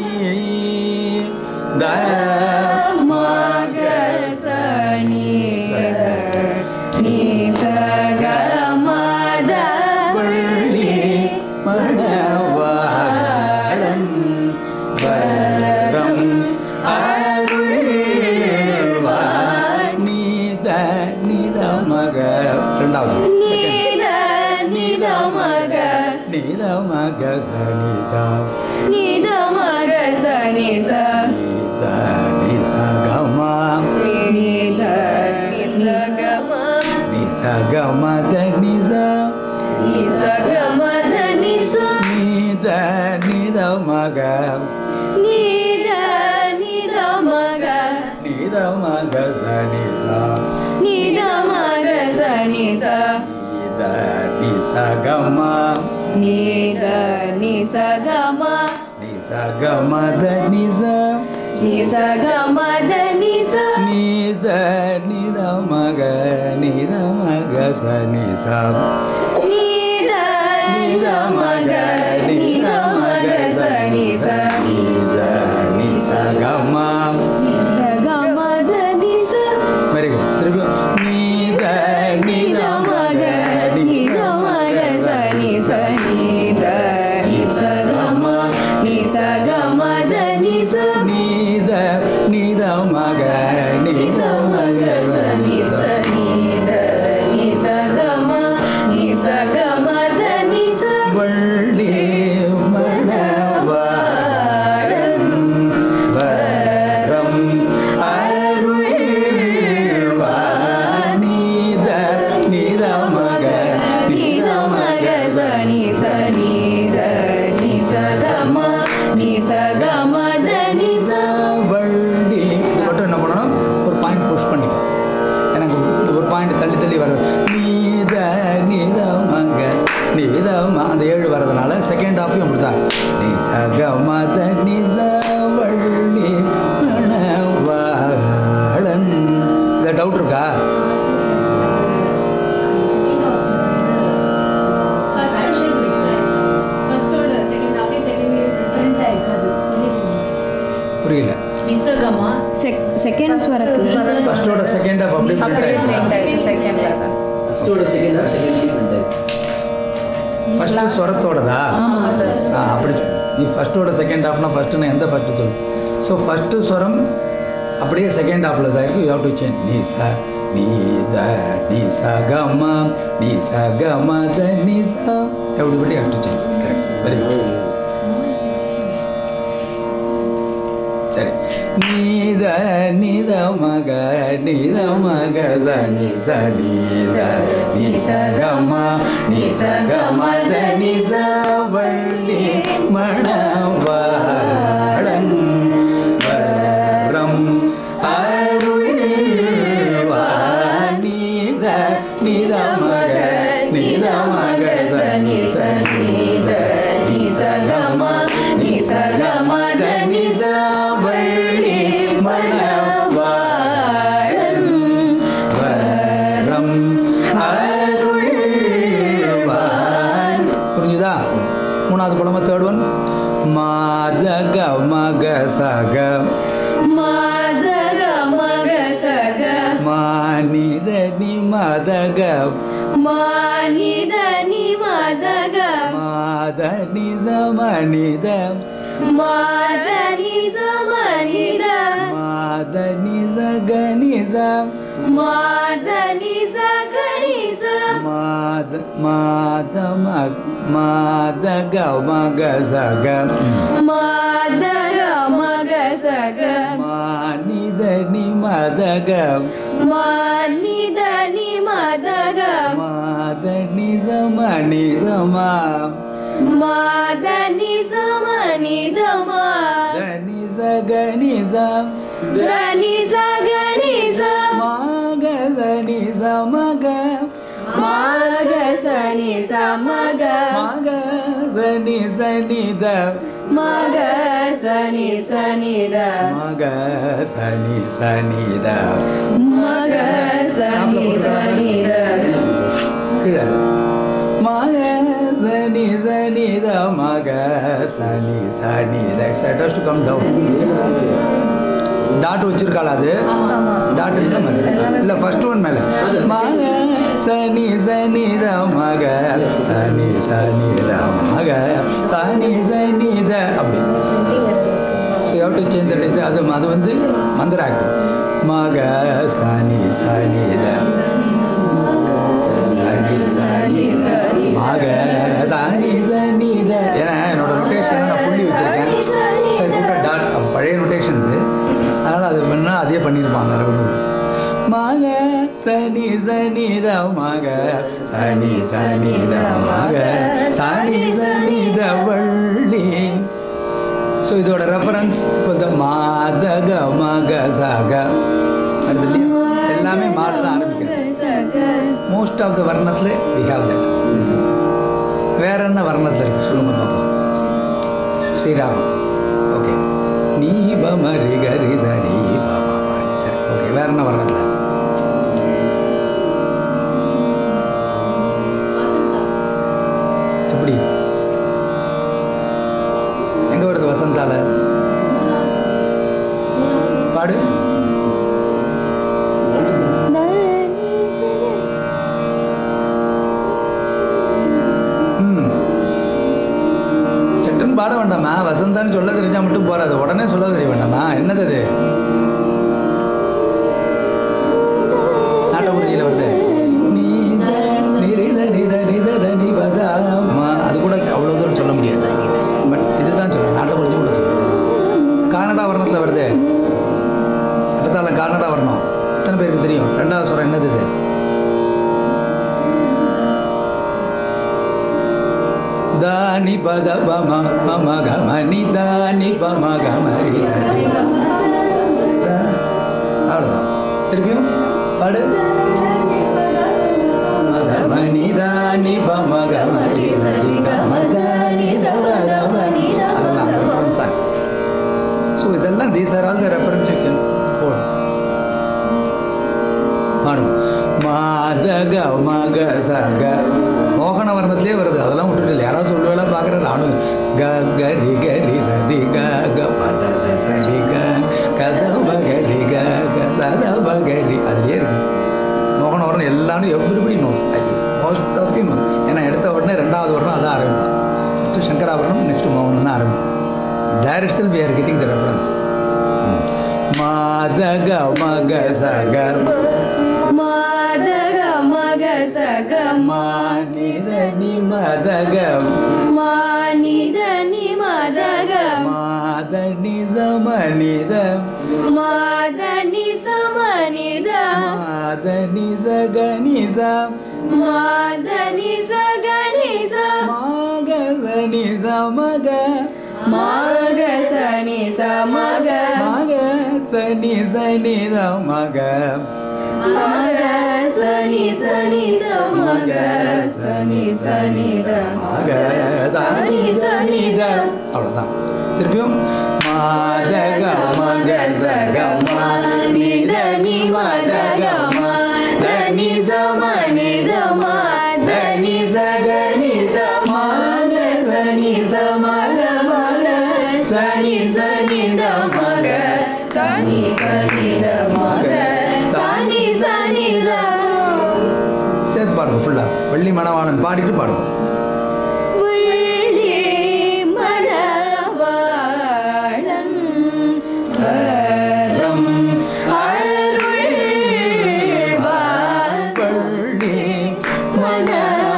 த மக சனி நீ சக மத வள்ளி மணவாளன் வரம் அருள்வான். நீத நிதமக ரெண்டாவது நீத நித மக நித மக சனி சா நித மக சனி ச நித நிச கமா நித நிச கம நிச கமத நிச நிச கமத நிச நித நித மக நித நித மக நித மக சனி சா நித மக சனி ச நித நிச கமா நித நிச கம நிச கமத நிச நிச கமத நிச நித நித மக நித மக சனி சா நித நித மக நித மக சனி ச நித நிச கமா. நிச கமத நிச வெரி குட். திருப்பி நித நித மக நித மக சனி ச நித நிச கம நிச கமத நிச நித நித மக நித மக சனி நிச சா நித நிச கம நிச கமத நிச வள்ளி மணவாளன் வரம் அருள்வான். நித நித மக நித மக சனி ச நித நிச கம நிச கமத நிச வள்ளி. இது மட்டும் என்ன பண்ணணும், ஒரு பாயிண்ட் புஷ் பண்ணிக்கோ. எனக்கு ஒரு பாயிண்ட் தள்ளி தள்ளி வருது. நீத நித மக நித ம- அந்த ஏழு வர்றதுனால செகண்ட் ஹாஃபையும் அப்படித்தான். நிச கமத நிச வள்ளி மணவாளன். இதை டவுட் இருக்கா? புரியல. நிசகமா செகண்ட் ஸ்வரத்துல ஃபர்ஸ்டோட செகண்ட் ஹாஃப் அப்படியே print ஆயிருக்கு. செகண்ட் ஃபர்ஸ்டோட செகண்ட் செகண்ட் பிரிண்ட் ஃபர்ஸ்ட் ஸ்வரத்தோடதா? ஆமா சார் ஆ அப்படி சொல்லு. நீ ஃபர்ஸ்ட்டோட செகண்ட் ஹாஃப்னா ஃபர்ஸ்ட்டுன்னு எந்த ஃபர்ஸ்ட்டு சொல்லு. ஸோ ஃபஸ்ட்டு ஸ்வரம் அப்படியே செகண்ட் ஹாஃபில் தான் இருக்குது. You have to change. நீ ச நீ த நீ ச க ம நீ ச க ம த நீ ச everybody have to change. Correct, very good. சரி. நீத நித மக நித மக ச நி ச நீத நி ச க ம நி ச க ம த நி ச வள்ளி மணவாளன் வரம் அருள்வான். நீத நித மக நித மக ச நி ச நீத நி ச க ம நி ச க ம த நி ச வள்ளி மணவாளன் வரம் அருள்வான். புரிஞ்சுதா? மூணாவது படமா தேர்ட் ஒன். மாதக மக சக மாதக மக சக மானித நி மதக மானித நி மதக மாத நி சமனித மாத நி சமனித மாத நி சக நி ச மாத நி சக நி ச மாத மாத மாதக மக சக மாதக மக சக மானித நிமதக மானித நிமதக மாத நிசம நிதமா மாத நிசம நிதமா கனி சக நிச கனி சக நிச மக சனி சமக மக சனி சமக மக சனி சனித மக சனி சனித மக சனி சனித மக சனி சனித கீழே மக சனி சனித மக சனி சனித it has to come down dot வச்சிருக்காளா அது டாட் இல்லை மதுரை இல்லை ஃபர்ஸ்ட் ஒன் மேலே மக சனி சனித மக சனி சனித மக சனி சனித அப்படி ஸோ எவ்வளோ சேஞ்ச் இது அது அது வந்து மந்திர ஆக்ட் மக சனி சனித சனி சனி மக சனி சனித ஏன்னா என்னோட ரொட்டேஷன் நான் புள்ளி வச்சுருக்கேன் சரி கூப்பிட்ட டாட் பழைய ரொட்டேஷன் இது அதனால் அது பண்ணால் அதே பண்ணியிருப்பாங்க மக சனி சனித மக சனி சனித மக சனி சனித வள்ளி. ஸோ இதோட ரெஃபரன்ஸ் இப்போ இந்த மாதக மக சக அடுத்து இல்லையா எல்லாமே மாட தான் ஆரம்பிக்கிறது. மோஸ்ட் ஆஃப் த வர்ணத்தில் வி ஹாவ் தட். வேற என்ன வர்ணத்தில் இருக்குது சொல்லுங்க பார்ப்போம். ஸ்ரீராமம் ஓகே நீ பமரி கரி சரி பாபா பாடி சரி ஓகே வேற என்ன வர்ணத்தில் எப்படி எங்கே வருது வசந்தால பாடு ம் சட்டுன்னு பாட வேண்டாமா வசந்தான்னு சொல்ல தெரிஞ்சா மட்டும் போறாது உடனே சொல்ல தெரிய வேண்டாமா என்னது அது நாட்டகுருஜியில் வருது அது கூட அவ்வளோ தூரம் சொல்ல முடியாது பட் இதுதான் சொல்ல நாட்டகுருஜி கூட சொல்ல கானடா வர்ணத்தில் வருது அடுத்தால கானடா வர்ணம் எத்தனை பேருக்கு தெரியும் ரெண்டாவது சொல்கிறேன் என்னது இது தானி பத பம பம கமனி தானி பம கமரி அவ்வளோதான் திருப்பியும் பாடு மகமணி தானி பம கமரி சரி கமதானி சவரமணி அதெல்லாம் அந்த ரெஃபரன்ஸ் தான். ஸோ இதெல்லாம் these are all the reference you can quote பாடுங்க. மாதக மக சக மோகன வர்ணத்திலே வருது அதெல்லாம் விட்டுட்டு யாராவது சொல்லுவேலாம் பார்க்குறேன் நானும் க கரி கரி சரி க க பத சரி க கத பகரி க க சத பகரி அதுலேயே இருக்கு மோகன வர்ணம் எல்லாரும் everybody knows most of you knows. ஏன்னா எடுத்த உடனே ரெண்டாவது வர்ணம் அதான் ஆரம்பிப்பான். நெக்ஸ்ட்டு சங்கராவரணம் நெக்ஸ்ட்டு மோகனம் தான் ஆரம்பிப்பான். There itself we are getting the reference. மாதக மக சக மாதக மக சக மானித நிமதக மானித நிமதக மாத நிசமனித மாத நிசமனித மாத நிசக நிச மாத நிசக நிச மக சனி சமக மக சனி சமக மக சனி சனித மக மக சனி சனித மக சனி சனித மக சனி சனித அவ்வளோதான். திருப்பியும் மாதக மக சக மானித நிமதக மாதனி சமனித மாதனி சக நிச மக சனி சமக மக சனி சனித மக சனி சனித மக சனி சனித சேர்த்து பாடுங்க ஃபுல்லாக. வள்ளி மணவாளன் பாடிட்டு பாடுங்க. வள்ளி மணவாளன் வரம் அருள்வார் வள்ளி மணவாளன்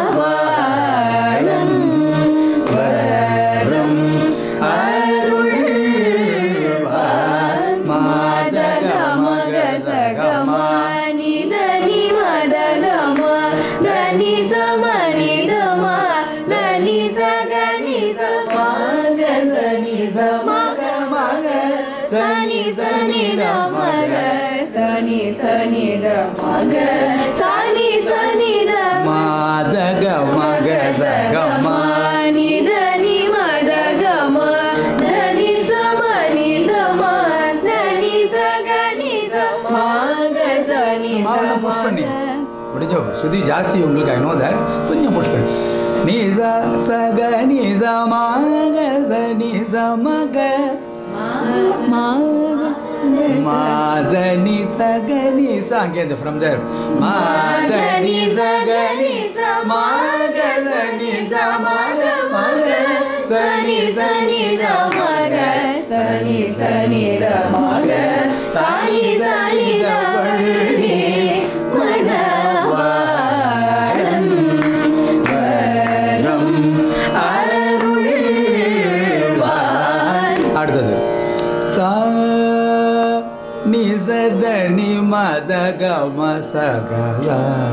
sa ma ga ma ga sa ni sa ni da ma ga sa ni sa ni da ma ga sa ni sa ni da ma da ga ma ga sa ga ma ni da ni ma da ga ma da ni sa ma ni da ma da ni sa ga ni sa ma ga sa ni sa ma ga முடிஞ்சோ சுதி ஜாஸ்தி உங்களுக்கு ஐ நோ தட் கொஞ்சம் புஷ் பண்ணி நீ ச ச க நீ ச மா க ச நீ ச ம க ma மா த நீ ச க நீ ச அங்கே இந்த ஃப்ரம் தேர் மா த நீ ச க நீ ச மா க ச நீ ச ம க ம க ச நீ ச நீ த ம க sa ni sa ni da ma ga sa ni sa ni da Valli மணவாளன் வரம் அருள்வான். அடுத்தது சா நீ சத நீ மத க ம ச க ல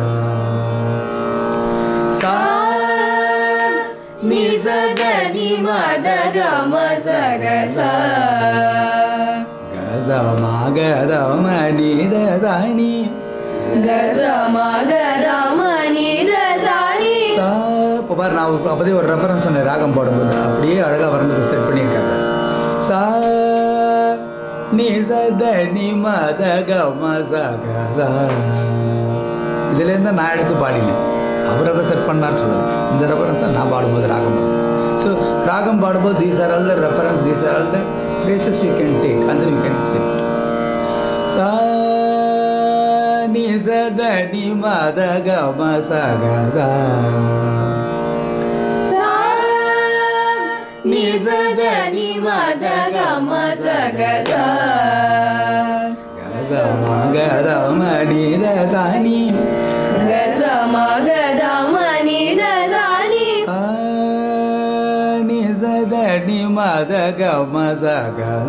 சா ni sa ga ni ma da ga ma sa ga sa க ச ம க த ம நீ த த நீ ga sa ma ga da ma ni da sa ni சா இப்போ பாரு நான் அப்போதே ஒரு ரெஃபரன்ஸ் சொன்னேன் ராகம் போடும்போது அப்படியே அழகாக வர்ணத்தை செட் பண்ணியிருக்காங்க சா நீ சத நீ மத க ம ச க ச இதுலேருந்து நான் எடுத்து பாடினேன் அவர் அதை செட் பண்ணார் சொல்லுது இந்த ரெஃபரன்ஸை நான் பாடும்போது ராகம் பாடு ஸோ ராகம் பாடும்போது these are all the reference these are all the phrases you can take and you can sing சா நீ சத நீ மத க ம ச க ச sa ni sa ga ni ma da ga ma sa ga sa க ச ம க த ம நீ த ச நீ ga sa ma ga da ma ni da sa ni ஆ நீ சத நீ மத க ம ச க ச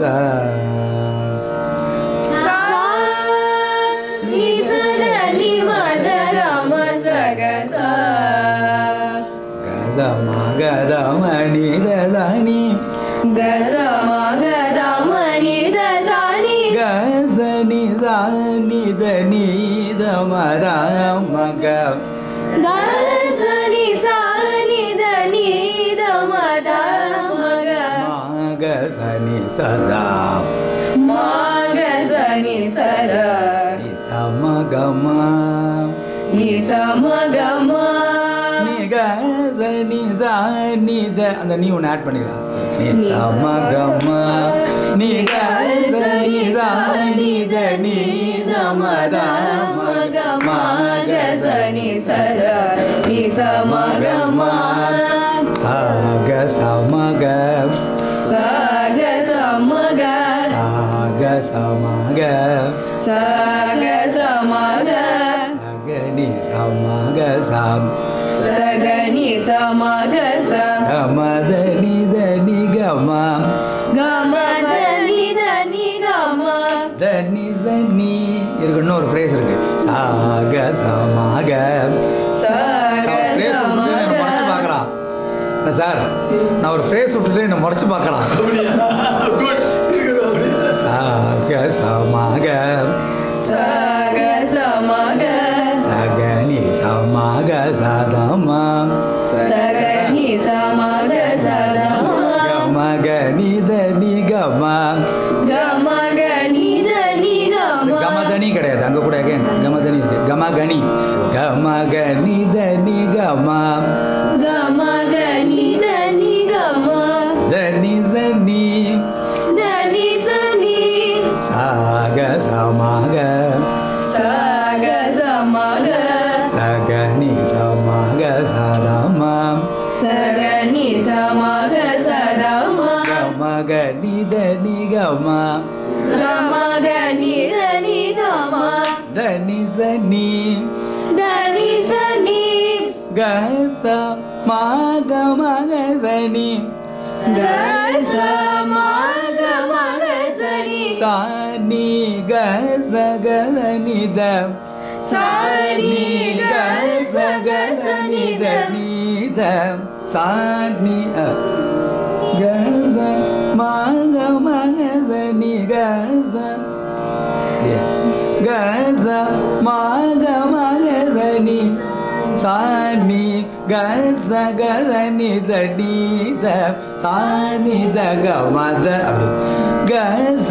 sa ni sa da ni ma da ga ma sa ga sa க ச ம க த ம நீ த ச நீ ga sa ma ga da ma ni da sa ni க ச நீ ச நீ த நீ த ம ர ம க ga sa ni sa ni da ni da ma da ma ga ம க ச நீ ச த ma ga sa ni sa da நீ ச ம க ம ni sa ma ga ma நீ க ச நீ ச நீ த அந்த நீ ஒன்று ஆட் பண்ணிக்கலாம் நீ ச ம க ம நீ க ச நீ ச நீ த நீ த ம ர ம க ம க ச ni sa da ni sa ma ga ma ச க ச ம க sa ga sa ma ga ச க ச ம க sa ga sa ma ga ச க நீ ச ம க ச sa ga ni sa ma ga sa க ம த நீ த நீ க ம ga ma da ni da ni ga ma த நீ ச நீ இருக்கு இன்னொரு ஃப்ரேஸ் இருக்கு ச க ச ம க sa ga phrase sa ma விட்டுட்டு என்ன முறைச்சு ga பார்க்குறான் என்ன சார் நான் ஒரு ஃப்ரேஸ் விட்டுட்டு என்ன முறைச்சு பார்க்குறான் ச க ச ம க sa ga sa ma ga ச க நீ ச ம க ச த ம sa ga ni sa ma ga sa da க ma ம க நீ த நீ க ம ga ma ga ni da ni ga ma கமதனி கிடையாது அங்கே கூட அகைன் கமதனி இருக்கு கமகனி கமகனி த நீ க ம ga ma ga ni da ni ga ma த நீ ச நீ da ni sa ni ச க ச ம க sa ga sa ma ga ச க நீ ச ம க ச த ம sa ga ni sa ma ga sa da ma கமகனி த நீ க ம ga ma ga ni da ni ga ma த நீ ச நீ da ni sa ni க ச ம க ம க ச நீ ga sa ma ga ma ga sa ni ச நீ க ச க ச நீ த sa ni ga sa ga sa ni த da நீ த ச நீ அ க ச ம சாணி கச கசனி தனித சாணி தக மத அப்படி கச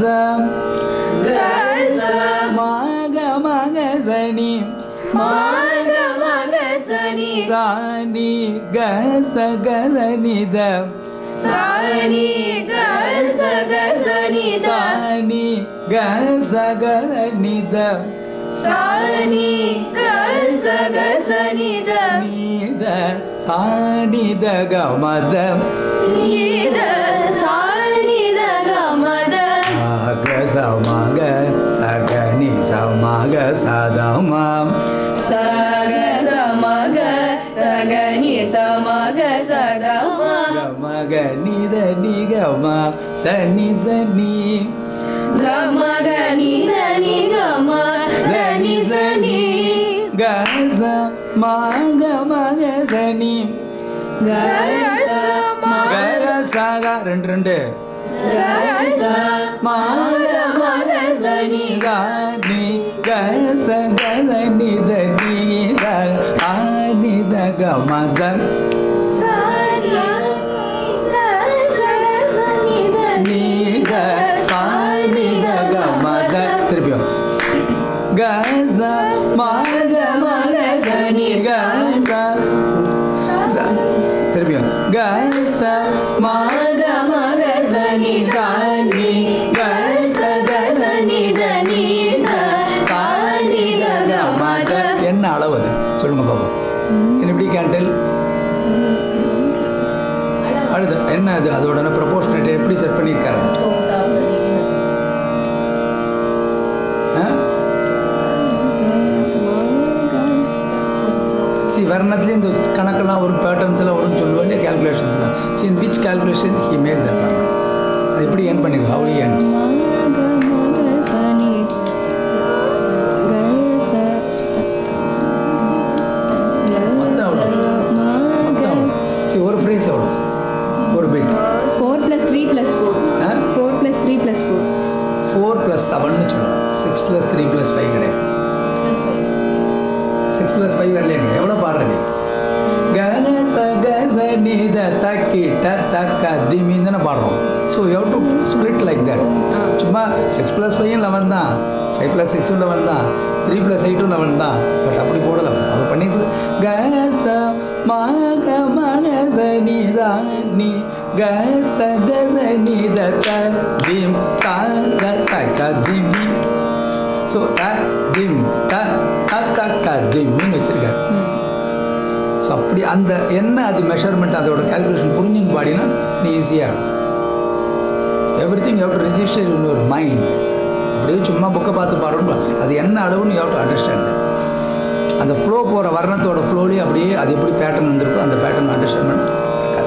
கச மக மக சனி மக மக சனி சாணி கச கசனித சாணி கச கசனித சாணி கச கசனித சாணி கச கசனித நீத சாணித கமத நீத சாணித கமத சக சமக சகனி சமக சதமம் சக சமக சகனி சமக சதம கமக நித நிகம தனி சனி கமக நித நிகம தனி சனி கச மக மக சனி கச கக சக ரெண்டு ரெண்டு கச மக மக சனி காணி கச கச நித நீத ஆனித கமத நீத சானித கமத திருப்பியும் கச மக மக சனி கச திருப்பியும் கச மக மக சனி சாணி கச கச நித நீத சானித கமத என்ன அளவு அது சொல்லுங்க பாப்போம் எப்படி கேண்டல் அடுத்து என்ன அது அதோட ப்ரொபோர்ஷனேட் எப்படி செட் பண்ணியிருக்காரு சி வர்ணத்துலேயும் இந்த கணக்கெல்லாம் ஒரு பேட்டர்ன்ஸ்லாம் வரும்னு சொல்லுவாங்க கேல்குலேஷன்ஸ்லாம் see in which calculation he made that வர்ணம் அது எப்படி ஏன் பண்ணிருக்கு ஹவு ஏன் சி ஒரு ஃப்ரேஸ் எவ்வளோ ஒரு bit four plus three plus four four plus three plus four four plus செவன்னு சொல்லணும் six plus three plus five கிடையாது சிக்ஸ் ப்ளஸ் ஃபைவ் வரலையாங்க எவ்வளோ பாடுறீங்க கணச கச நித தக்கிட்ட தக்க திமின்னு தானே பாடுறோம் so you have to split like that சும்மா சிக்ஸ் ப்ளஸ் ஃபைவும் லெவன் தான் ஃபைவ் ப்ளஸ் சிக்ஸும் லெவன் தான் த்ரீ ப்ளஸ் எயிட்டும் லெவன் தான் பட் அப்படி போடலை அவர் பண்ணிட்டு கச மக மக சனி தானி கச கச நித திம் தக தக்க திமி ஸோ த திம் த தக்க திம்மின்னு வச்சுருக்காரு ஸோ அப்படி அந்த என்ன அது மெஷர்மெண்ட் அதோட கேல்குலேஷன் புரிஞ்சுன்னு பாடினா நீ ஈஸியாக இருக்கும் everything you have to register in your mind அப்படியே சும்மா புக்கை பார்த்து பாடணும் அது என்ன அளவுன்னு யூ ஹவ் டு அண்டர்ஸ்டாண்ட் அந்த ஃப்ளோ போகிற வர்ணத்தோட ஃப்ளோலேயே அப்படியே அது எப்படி பேட்டர்ன் வந்திருக்கும் அந்த பேட்டர்ன் அண்டர்ஸ்டாண்ட் பண்ண இருக்காது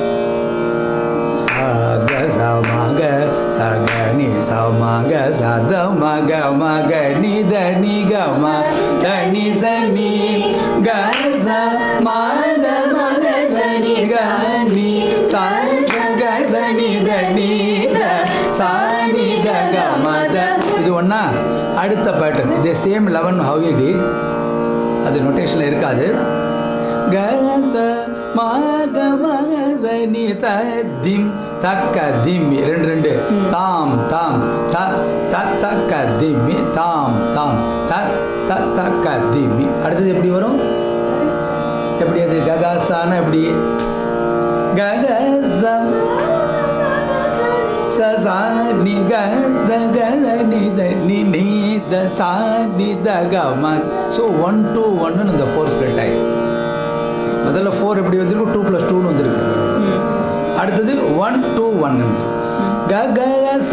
சக சமக சகனி சமக சத மக மக நித நிகம தனி சனி கச மக மக சனி கனி சக சனி தனித சாணி கமத இது ஒன்றா அடுத்த பேட்டர்ன் இதே same eleven how you did அது நோட்டேஷனில் இருக்காது கச மக மக சனி திம் தக்க திம்மி ரெண்டு ரெண்டு தாம் தாம் த த தக்க திம்மி தாம் தாம் த த தக்க திம்மி அடுத்தது எப்படி வரும் எப்படி அது ககாசான எப்படி ககசம் ச நி க த க நி த நி நி த சா நி த க ம ஸோ ஒன் டூ ஒன்னு இந்த ஃபோர் ஸ்ப்ளிட் ஆயிருக்கு முதல்ல ஃபோர் எப்படி வந்திருக்கு டூ ப்ளஸ் டூன்னு வந்திருக்கு அடுத்தது ஒன் டூ ஒன் ககச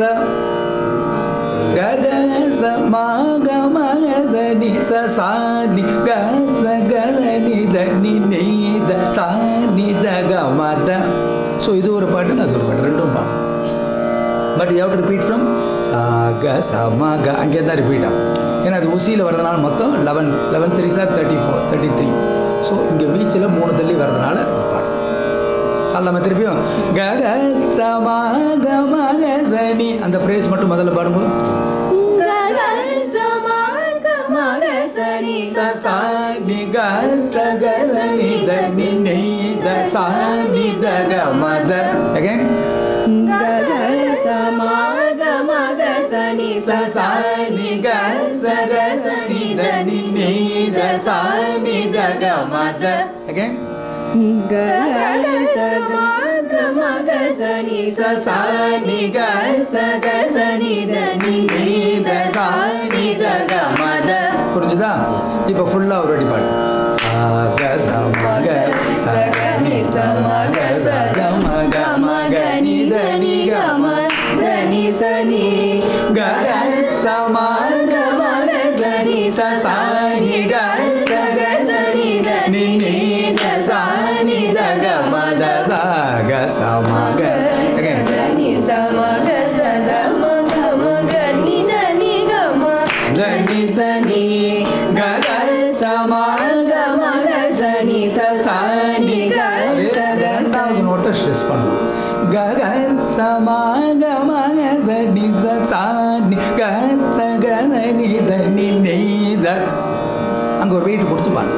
ககச மக மக சனி சனி கச கனி தனி நெய்த சாணி தக மத ஸோ இது ஒரு பாட்டு அது ஒரு பாட்டு ரெண்டும் பாட்டு but you have to repeat from சாக சமக அங்கே தான் ரிப்பீட் ஆகும் ஏன்னா அது ஊசியில் வரதுனால மொத்தம் eleven eleven three sir thirty four thirty three so இங்கே வீச்சில் மூணு தள்ளி வரதுனால பாடும் அல்லாமல் திருப்பியும் கக சமக மக சனி அந்த ஃப்ரேஸ் மட்டும் முதல்ல பாடும்போது கக சமக மக sani sa sa ni ga sa ga sa ni da ni ni da sa ni da ga ma da. Again. ga ga sa ma ga ma ga sa ni sa sa ni ga sa ga sa ni da ni ni da sa ni da ga ma da. Again. ga ga sa ma ga ma ga sa ni sa sa ni ga sa ga sa ni da ni ni da sa ni da ga ma da. புரிஞ்சுதா? இப்போ ஃபுல்லா ஒரு வாட்டி பாடு. சா க ச ம க ச க நி ச ம க ச க ம க ம க நி த நி க ம த நி ச நி க க ச ம க ம க ச நி ச சா நி க ச க ச நி த நி நி த சா நி த க ம த சா க ச ம க ni sa ma ga sa da ma ga ma ga ni da ni ga ma த நி ச நி க க ச ம க ம க ச நி ச சா நி க ச க ச நோட்ட ஸ்ட்ரெஸ் பண்ணணும். க க ச ம க ம க ச நி ச சா நி க ச க ச நி த நி நி த அங்க ஒரு வெயிட் கொடுத்து பாருங்க.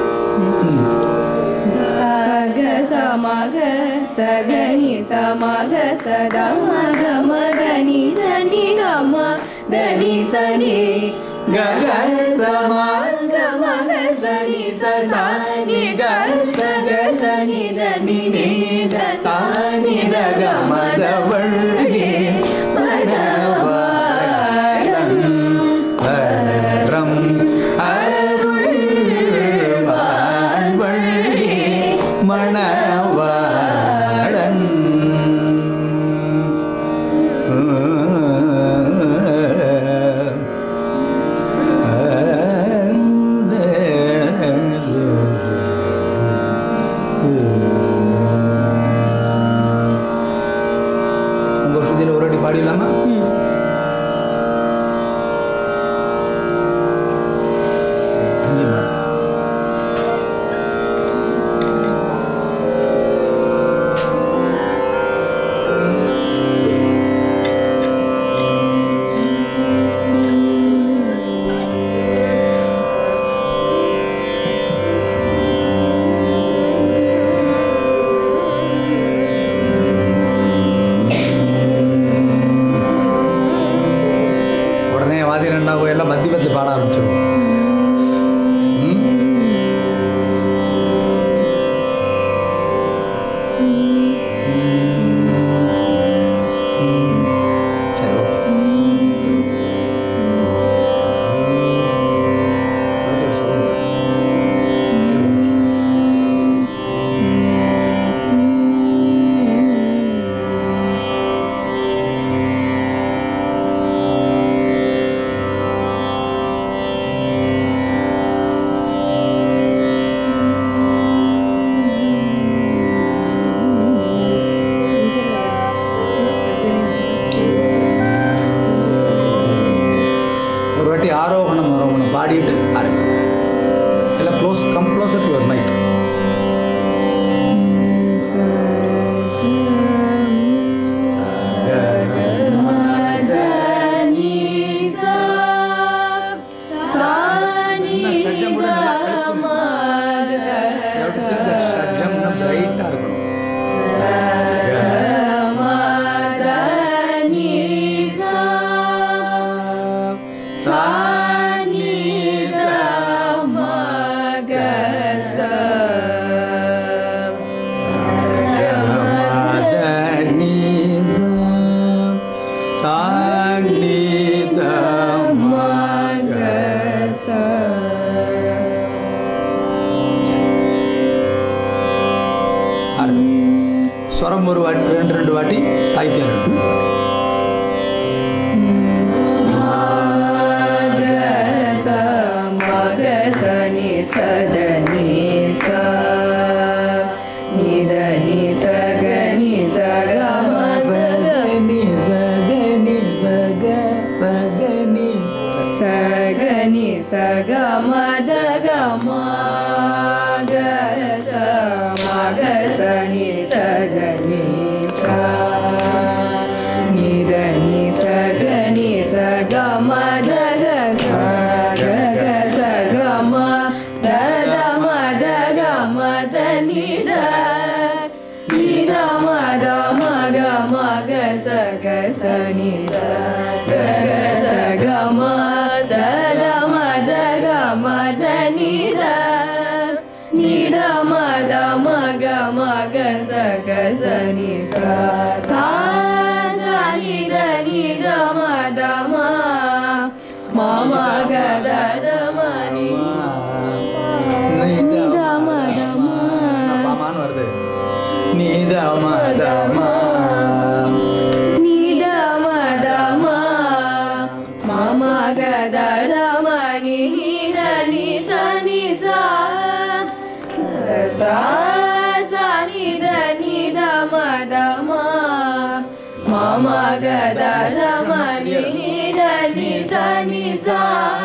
sa ga sa ma ga sa ga ni sa ma ga sa da ma ga ma ga ni da ni ga ma da ni sa ni க க ச ம ga ma ga sa ni sa sa ni ga sa ga sa ni da ni ni da சா நி த க ம த வள்ளி மணவாளன் வரம் அருள்வான் வள்ளி மணவாளன். உங்க சுதியில் ஒரு அடி பாடிடலாமா? அஞ்சு நாள். உடனே வாதி ரெண்டாவது எல்லாம் மத்தி பத்தி பாட ஆரம்பிச்சிடும். சரி ஓகே. ஒரு வாட்டி ஆரோகணம் ஆரோகணம் பாடிட்டு ஆரம்பிக்கும். எல்லாம் close come closer to your mic. பிரைட்டாக இருக்கணும். ஸ்வரம் ஒரு வாட்டி ரெண்டு ரெண்டு வாட்டி சாகித்யம் ரெண்டு ni sa da ni sa ni da ni sa ga ni sa ga ma sa ga ni sa ga ni sa ga sa ga ni sa ga ni sa ga ma da ga ma ga sa ma ga sa ni sa ga ni sa ni da ni sa ga ni sa ga ma da ga sa ga ga sa ga ma sa ga sa ga ma da da ma da ga ma da ni da ni da ma da ma ga ma ga sa ga sa ni sa sa sa ni da ni da ma da ma ma ma ga da da ma ni ni da ma da ma பாமான்னு வருது நீ da ma da ma ni da ma da ma ma ma ga da da ma ni ni da ni sa ni sa sa sa ni da ni da ma da ma ma ma ga da da ma ni ni da ni sa ni sa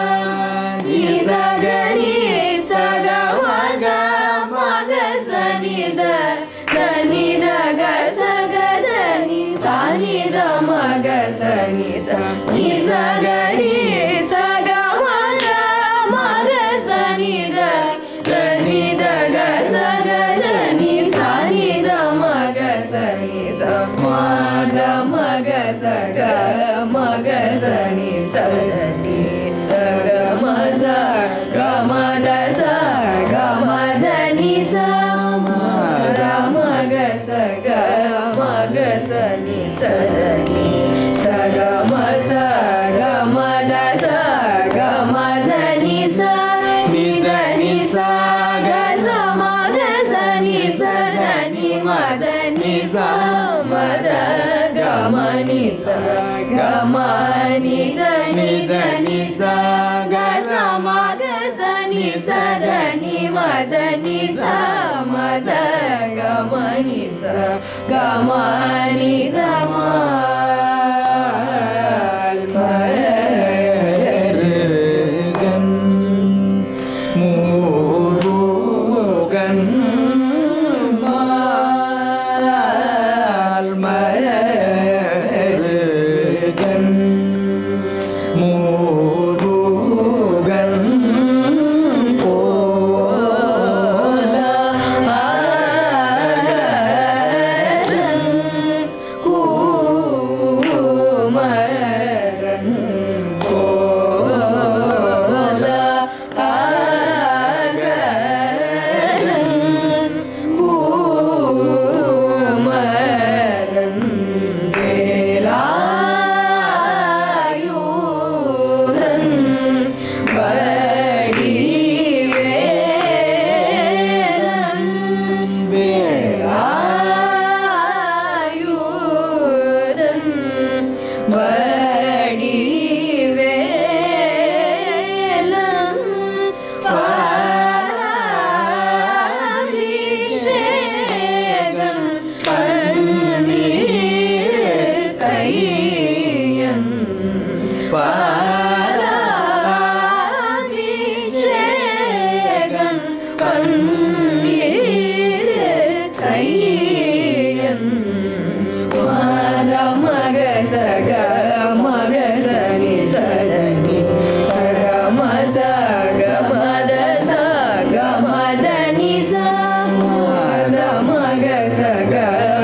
ni sa ga ni sa ga ma ga ma ga sa ni da da ni da ga sa ga da ni sa ni da ma ga sa ni sa ni sa ga ni sa ga ma ga ma ga sa ni da da ni da ga sa ga da ni sa ni da ma ga sa ni sa ma ga ma ga sa ga ma ga sa ni sa da ni sa ga ma sa ga ma da sa ga ma da ni sa ma da ma ga sa ga ma ga sa ni sa da ni sa ga ma sa ga ma da sa ga ma da ni sa ni da ni sa ga sa ma ga sa ni sa da ni ma da ni sa ma da ga ma ni sa ga ma ni da ni da ni sa ga sa ma ga sa ni sa da ni ma da ni sa ma da ga ma ni sa ga ma ni da ma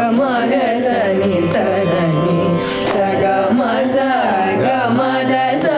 Sa ga ma sa ga ma da sa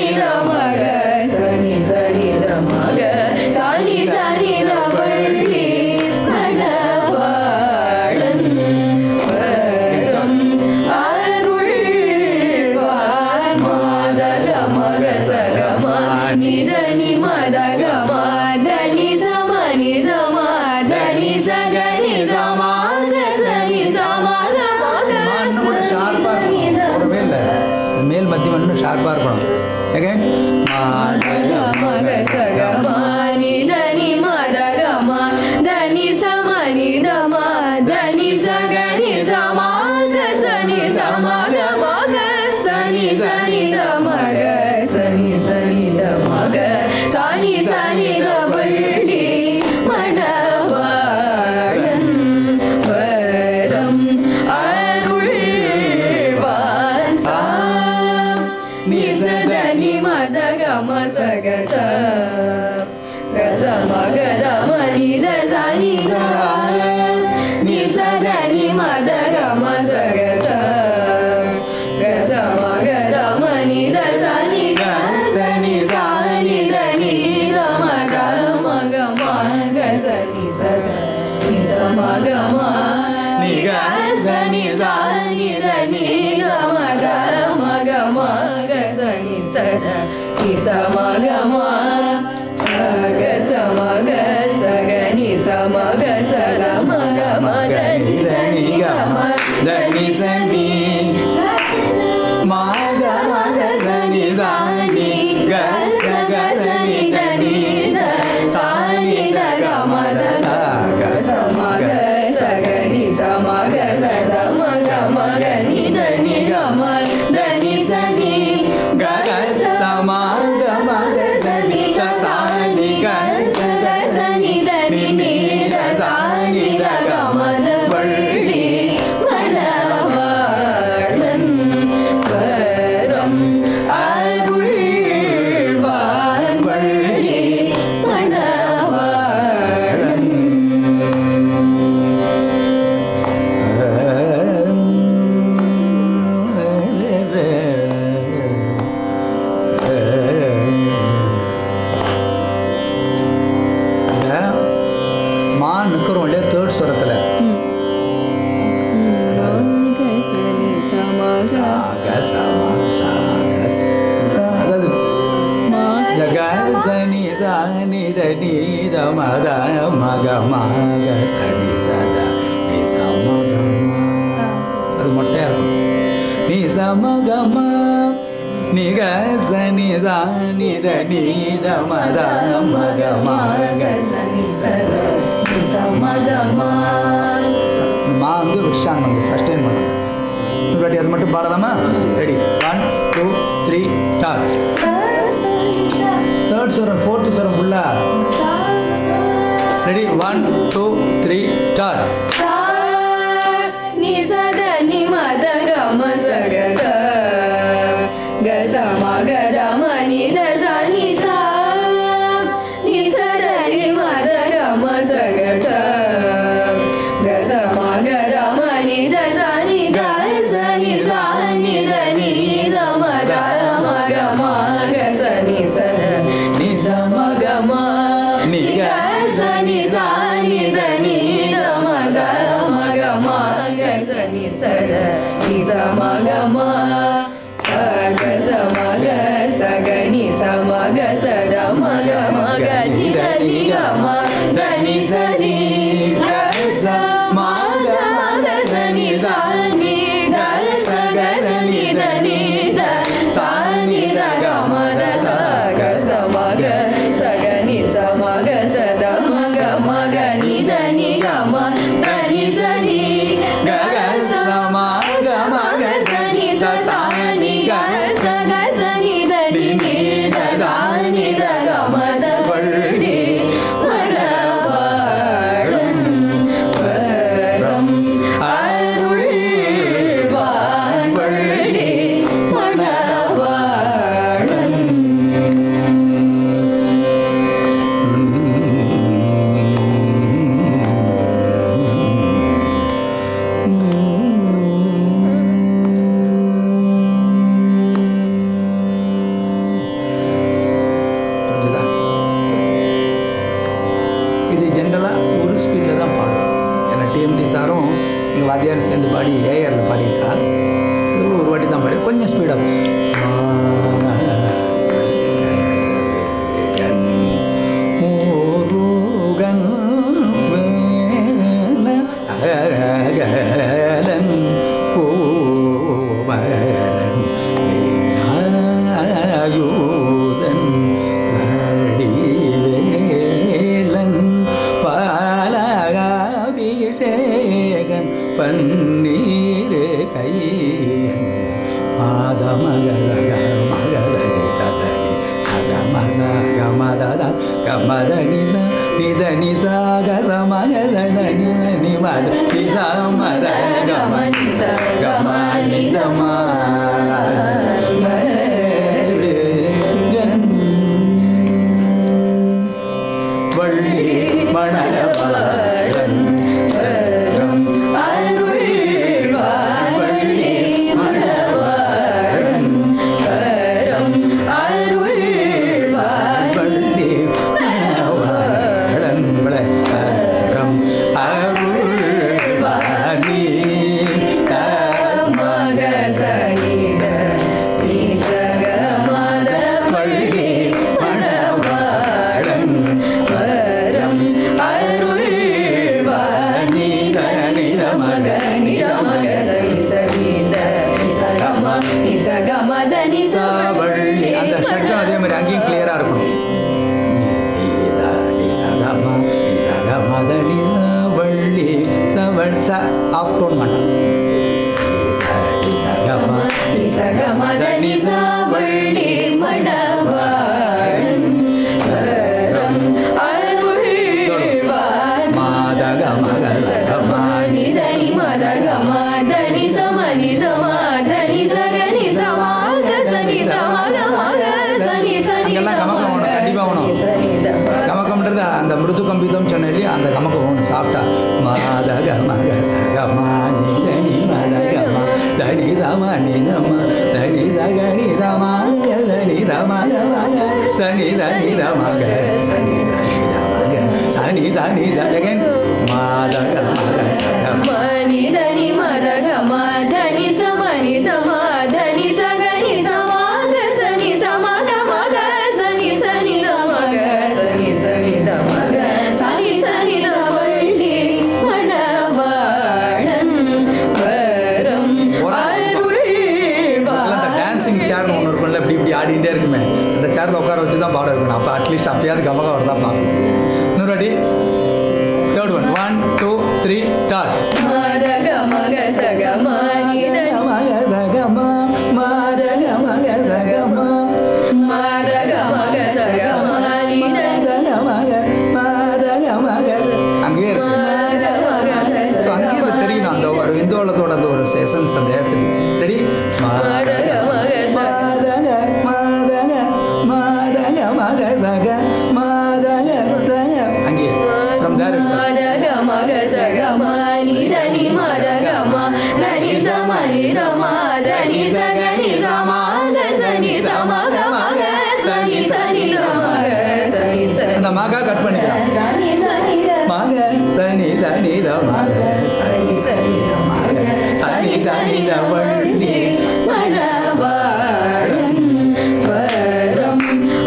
த மக சனி சனி த மக சனி சனி த பள்ளி மணவாளன் வரம் அருள்வான் மாதக மக சகம நிதனி மதக மாதனி சமனி தம தனி சகனி சமாக சனி சமாக மக மேல் மத்தியம் இன்னும் ஷார்ப்பாக இருக்கணும். அகைன் மாதக மக சகம நிதனி மதக மாதனி சமனி தம தனி சகனி சமாக சனி சமாக மக சனி சனி த மக சனி சனி த மக சனி சனி த பள்ளி மணவாளன் வரம் அருள்வான் சா நிசத நிமத கம சக ச கச மக தம நித சனி சா நிசத நிமத கம சக ச கச மக தம நித சனி சா சனி சா நித நித மக மக மக சனி சத நிச மக ம நிக சனி சா நித நித மக மக மக சனி சத நிச மக ம சக சமக சக நிச மக சத மக மக நித நிக ம தனி சனி மக மக சனி சனி க சக சனி தனி த சனி த க ம த சக சமக சக நிச மக சத மக மக நித நிக ம தனி சனி க ச மக மக சனி ச சனி க சக சனி தனி நி த சனி த க ம த பள்ளி மணவாளன் வரம் அருள்வான் பள்ளி மணவாளன் மா நிற்கிறோம் இல்லையா தேர்ட் ஸ்வரத்தில் சனி சமக சாக சமா சாக ச- அதாவது இந்த க சனி சனி த நீ த மத மக மக சனி சத நீ சமக அது மொட்டையாக இருக்கும். நீ சமகம நீ க சனி சனி த நீ த மத மக மக சனி சத நிச மக ம மா வந்து விக்ஷான் வந்து சஸ்டெயின் பண்ணுது. ஒரு வாட்டி அது மட்டும் பாடலாமா? Ready one two three start. Third ஸ்வரம் ஃபோர்த்து ஸ்வரம் ஃபுல்லா ready one two three start. சா நி சத நி மத க ம சக ச க ச ம க த ம நி த ச நி சா நி சத நி மத க ம சக ச க ச ம க த ம நி த ச நி க ச நி சா நி த நி த ம த ம க ம க ச நி ச நி ச ம க ம நி க ச நி சா நி த நி த ம த ம க ம க ச நி ச த நி ச ம க ம ச க ச ம க ச க நி ச ம க ச த ம க ம க நி த நி க ம த நி ச நி க ச ம க ம க ச நி ச நி க ச க ச நி த நி த ச நி த க ம த ச க ச ம க ச க நி ச ம க ச த ம க ம க நி த நி க ம த நி ச நி க க ச ம க ம க ச நி ச ச நி க ச க ச நி த நி நி த ச நி த க ம த பள்ளி மண ஸ்பீடில் தான் பாடுவேன். ஏன்னா டிஎம்டி சாரும் எங்கள் வாத்தியாரும் சேர்ந்து பாடி ஏஆரில் பாடியிருக்கா. இதில் ஒரு வாட்டி தான் பாடி கொஞ்சம் ஸ்பீடாக முருகன் வேலன் கோமரன் ஆயுதன் வடிவேலன் பாலகாபிஷேகன் பன்னீர் கையன் மாத மகத மகதனி சதனி சகமத கமத கமதனி ச நிதனி சகச மகதனி நிமத நிசமத கமனி ச கமனி தமா வள்ளி மணவாளன் அந்த ஷட்டம் அதே மாதிரி அங்கேயும் கிளியராக இருக்கணும். வள்ளி சவள் ச ஆஃப் டோன் மாட்டான். வள்ளி மணவாளன் மாதக மக நிதனி மதக மதனி சமனி தமாதனி சகனி சமாக சனி சமக மக சனி சனி கமக்கம் வேணும், கண்டிப்பாக வேணும். கமக்கம்ன்றது அந்த மிருது கம்பிதம் சொன்ன இல்லையா, அந்த கமக்கம் வேணும் சாஃப்டா. மாதக மக சகமா நிதனி மதக ம தனி சமனி நம தனி சகனி சமாக சனி சமக மக சனி சனி தமக சனி சனி தமக சனி சனி again மாதக மக சகமா நிதனி மதக மதனி சமனி தமாதனி சகனி சமாக சனி சமக மக சனி சனி தமக சனி சனி தமக சனி சனி வள்ளி மணவாளன் வரம் அருள்வாய். அந்த டான்சிங் சேர்னு ஒன்று இருக்கும்ல, இப்படி இப்படி ஆடிக்கிட்டே இருக்குமே, அந்த சேரில் உட்கார வச்சு தான் பாட வைக்கணும். அப்போ அட்லீஸ்ட் அப்பயாவது கமகம் வரதான் பார்க்கணும். இன்னொரு வாட்டி third one one two three dot மதக மக சகமா நிதனி மக சகமா மாதக மக சகமா மதக மக சகமா நிதனி மக மாதக மக அங்கேயே இருக்கு. ஸோ அங்கேயே அது தெரியணும் அந்த ஒரு இந்தோளத்தோட அந்த ஒரு எசன்ஸ், அந்த ஏசன். ரெடி மாதக மாதக மாதக மாதக மக சக மாதக அங்கேயே ஃப்ரம் தேர் இட்ஸ் மதக மக சகமா நிதனி மதக மதனி சமனி தமாதனி சகனி சமாக சனி சமக மக சனி சனி தமக சனி சனி அந்த மகா கட் பண்ணிக்கலாம். சனி சனி மக சனி சனி த மக சனி சனி த மக சனி சனி த வள்ளி மணவாளன் வரம்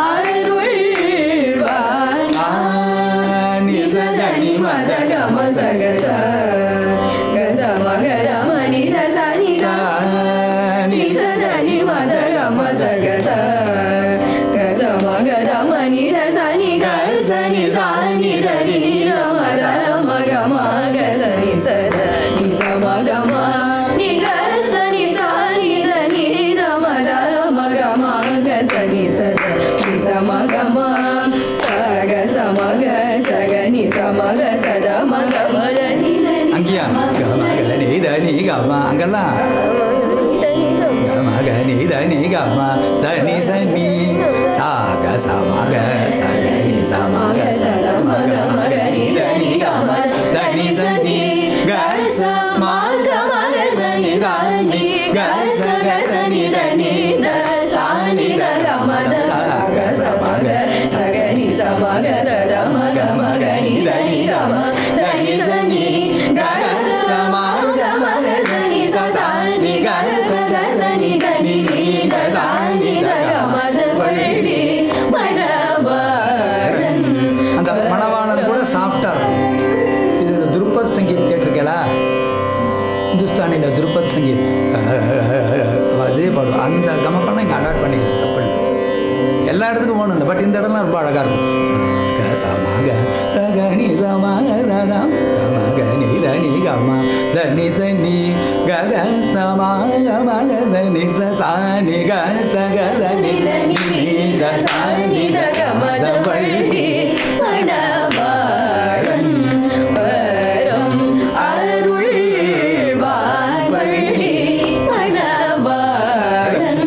அருள்வாய். சானி சதனி மதக மசக ச கச மகர மனித சனி சானி சதனி மதக மசக ச கச மகர மனித சனி கசனி சானி தனி மத மக மக சனி சத நி சமக ம நி கசனி சானி தனி மத மக மக சனி சத நி சமக ம சக சமக சக நி சமக சத மக மத நி தனி அங்கேயா கமக நீத நீ கம அங்கெல்லாம் கமக நீத நீ கம தனி சனி சாக சமக சக நி சமக சத மக மக நீத நீ கம தனி சனி கச மக மக சனி சனி கச கசனி தனி த சானி த கம த சமக சக நி சமக சத மக மக நீத நீ கம மாதிரியே பாடுவோம். அந்த கமக்கம்லாம் இங்கே அடாப்ட் பண்ணிக்கலாம், தப்பு இல்லை. எல்லா இடத்துக்கும் போகணும் இல்லை, பட் இந்த இடம்லாம் ரொம்ப அழகாக இருக்கும். சக சமாக சகனி சமாக ததம் கமக நிதனி கம தனி சனி கக சமாக மக தனி சனி க சக சனி நீத சனி த கமத வள்ளி மணவாழன் வரம் அருள் வாழ்வள்ளி மணவாழன்.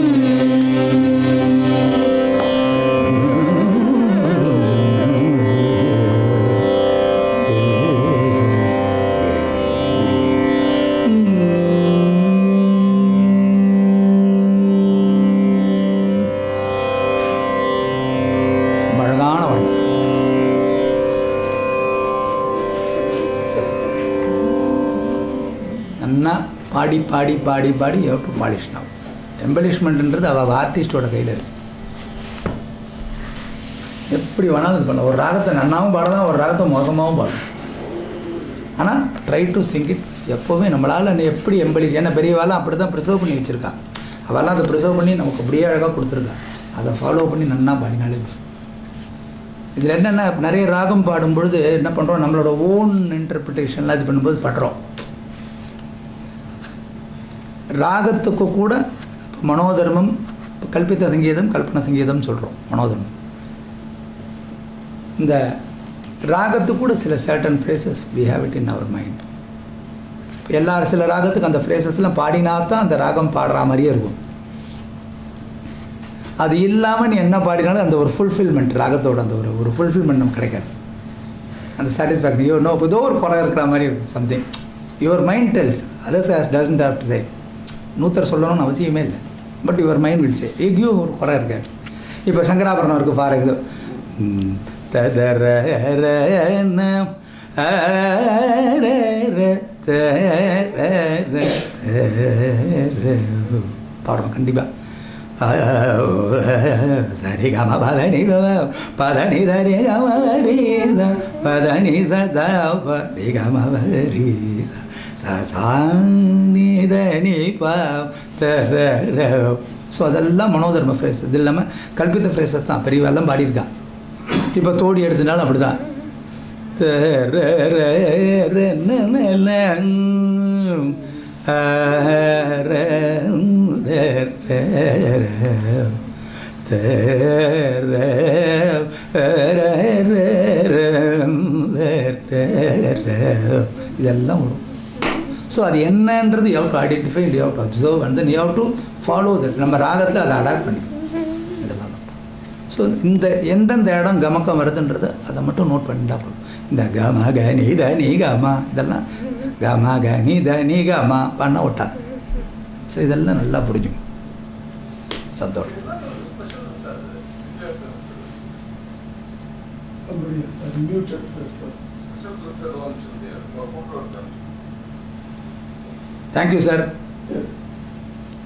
அழகான வர்ணம். நன்னா பாடி பாடி பாடி பாடி you have to polish now. எம்பலிஷ்மெண்ட்ன்றது அவள் ஆர்டிஸ்டோட கையில் இருக்கு. எப்படி வேணாலும் இது பண்ணலாம். ஒரு ராகத்தை நன்னாவும் பாடலாம், ஒரு ராகத்தை மோசமாகவும் பாடலாம். ஆனால் ட்ரை டு சிங் இட். எப்போவுமே நம்மளால் நீ எப்படி எம்பலி, ஏன்னா பெரியவாலாம் அப்படி தான் ப்ரிசர்வ் பண்ணி வச்சுருக்கா. அவெல்லாம் அதை ப்ரிசர்வ் பண்ணி நமக்கு அப்படியே அழகாக கொடுத்துருக்கா. அதை ஃபாலோ பண்ணி நன்னா பாடினாலே. இதில் என்னென்ன, நிறைய ராகம் பாடும்பொழுது என்ன பண்ணுறோம், நம்மளோட ஓன் இன்டர்பிரிட்டேஷன்லாம் இது பண்ணும்போது படுறோம். ராகத்துக்கு கூட மனோதர்மம், கல்பித்த சங்கீதம், கல்பனா சங்கீதம் சொல்கிறோம். மனோதர்மம் இந்த ராகத்துக்கு கூட சில certain phrases we have it in our mind. எல்லா சில ராகத்துக்கு அந்த ஃப்ரேசஸ்லாம் பாடினா தான் அந்த ராகம் பாடுற மாதிரியே இருக்கும். அது இல்லாமல் நீ என்ன பாடினாலும் அந்த ஒரு ஃபுல்ஃபில்மெண்ட், ராகத்தோட அந்த ஒரு ஒரு ஃபுல்ஃபில்மெண்ட் நமக்கு கிடைக்காது. அந்த சாட்டிஸ்ஃபேக்ஷன் யோ நோ ஏதோ ஒரு குறை இருக்கிற மாதிரி இருக்கும். Something your mind tells, others doesn't have to say. நூத்தர் சொல்லணும்னு அவசியமே இல்லை, but your mind will say எங்கேயோ ஒரு குறை இருக்காது. இப்போ சங்கராபரணம் இருக்குது ஃபார் எக்ஸாம்பிள், ததர பாடுறோம் கண்டிப்பாக. சரி கம பதனி பதனி தனி கம வரி பதனி சதா பதி கம வரி சனி ப தர. ஸோ அதெல்லாம் மனோதர்ம ஃப்ரேஸ். இது இல்லாமல் கல்பித்த ஃப்ரேஸஸ் தான் பெரியவெல்லாம் பாடியிருக்கா. இப்போ தோடி எடுத்துனாலும் அப்படி தான். இதெல்லாம் வரும். ஸோ அது என்னன்றது you have to identify, you have to observe and then you have to follow that. நம்ம ராகத்தில் அதை அடாப்ட் பண்ணிக்கணும். இதெல்லாம் தான். ஸோ இந்த எந்தெந்த இடம் கமக்கம் வருதுன்றது அதை மட்டும் நோட் பண்ணிட்டா போதும். இந்த கம க நீ த நீ கமா இதெல்லாம் கம க நீ த நீ கமா பண்ண விட்டார். ஸோ இதெல்லாம் நல்லா புரிஞ்சுங்க. சந்தோஷம். Thank you sir.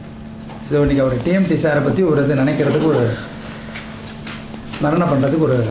இது இன்றைக்கி அவர் டிஎம்டி சாரை பற்றி ஒரு இது நினைக்கிறதுக்கு, ஒரு ஸ்மரணை பண்ணுறதுக்கு ஒரு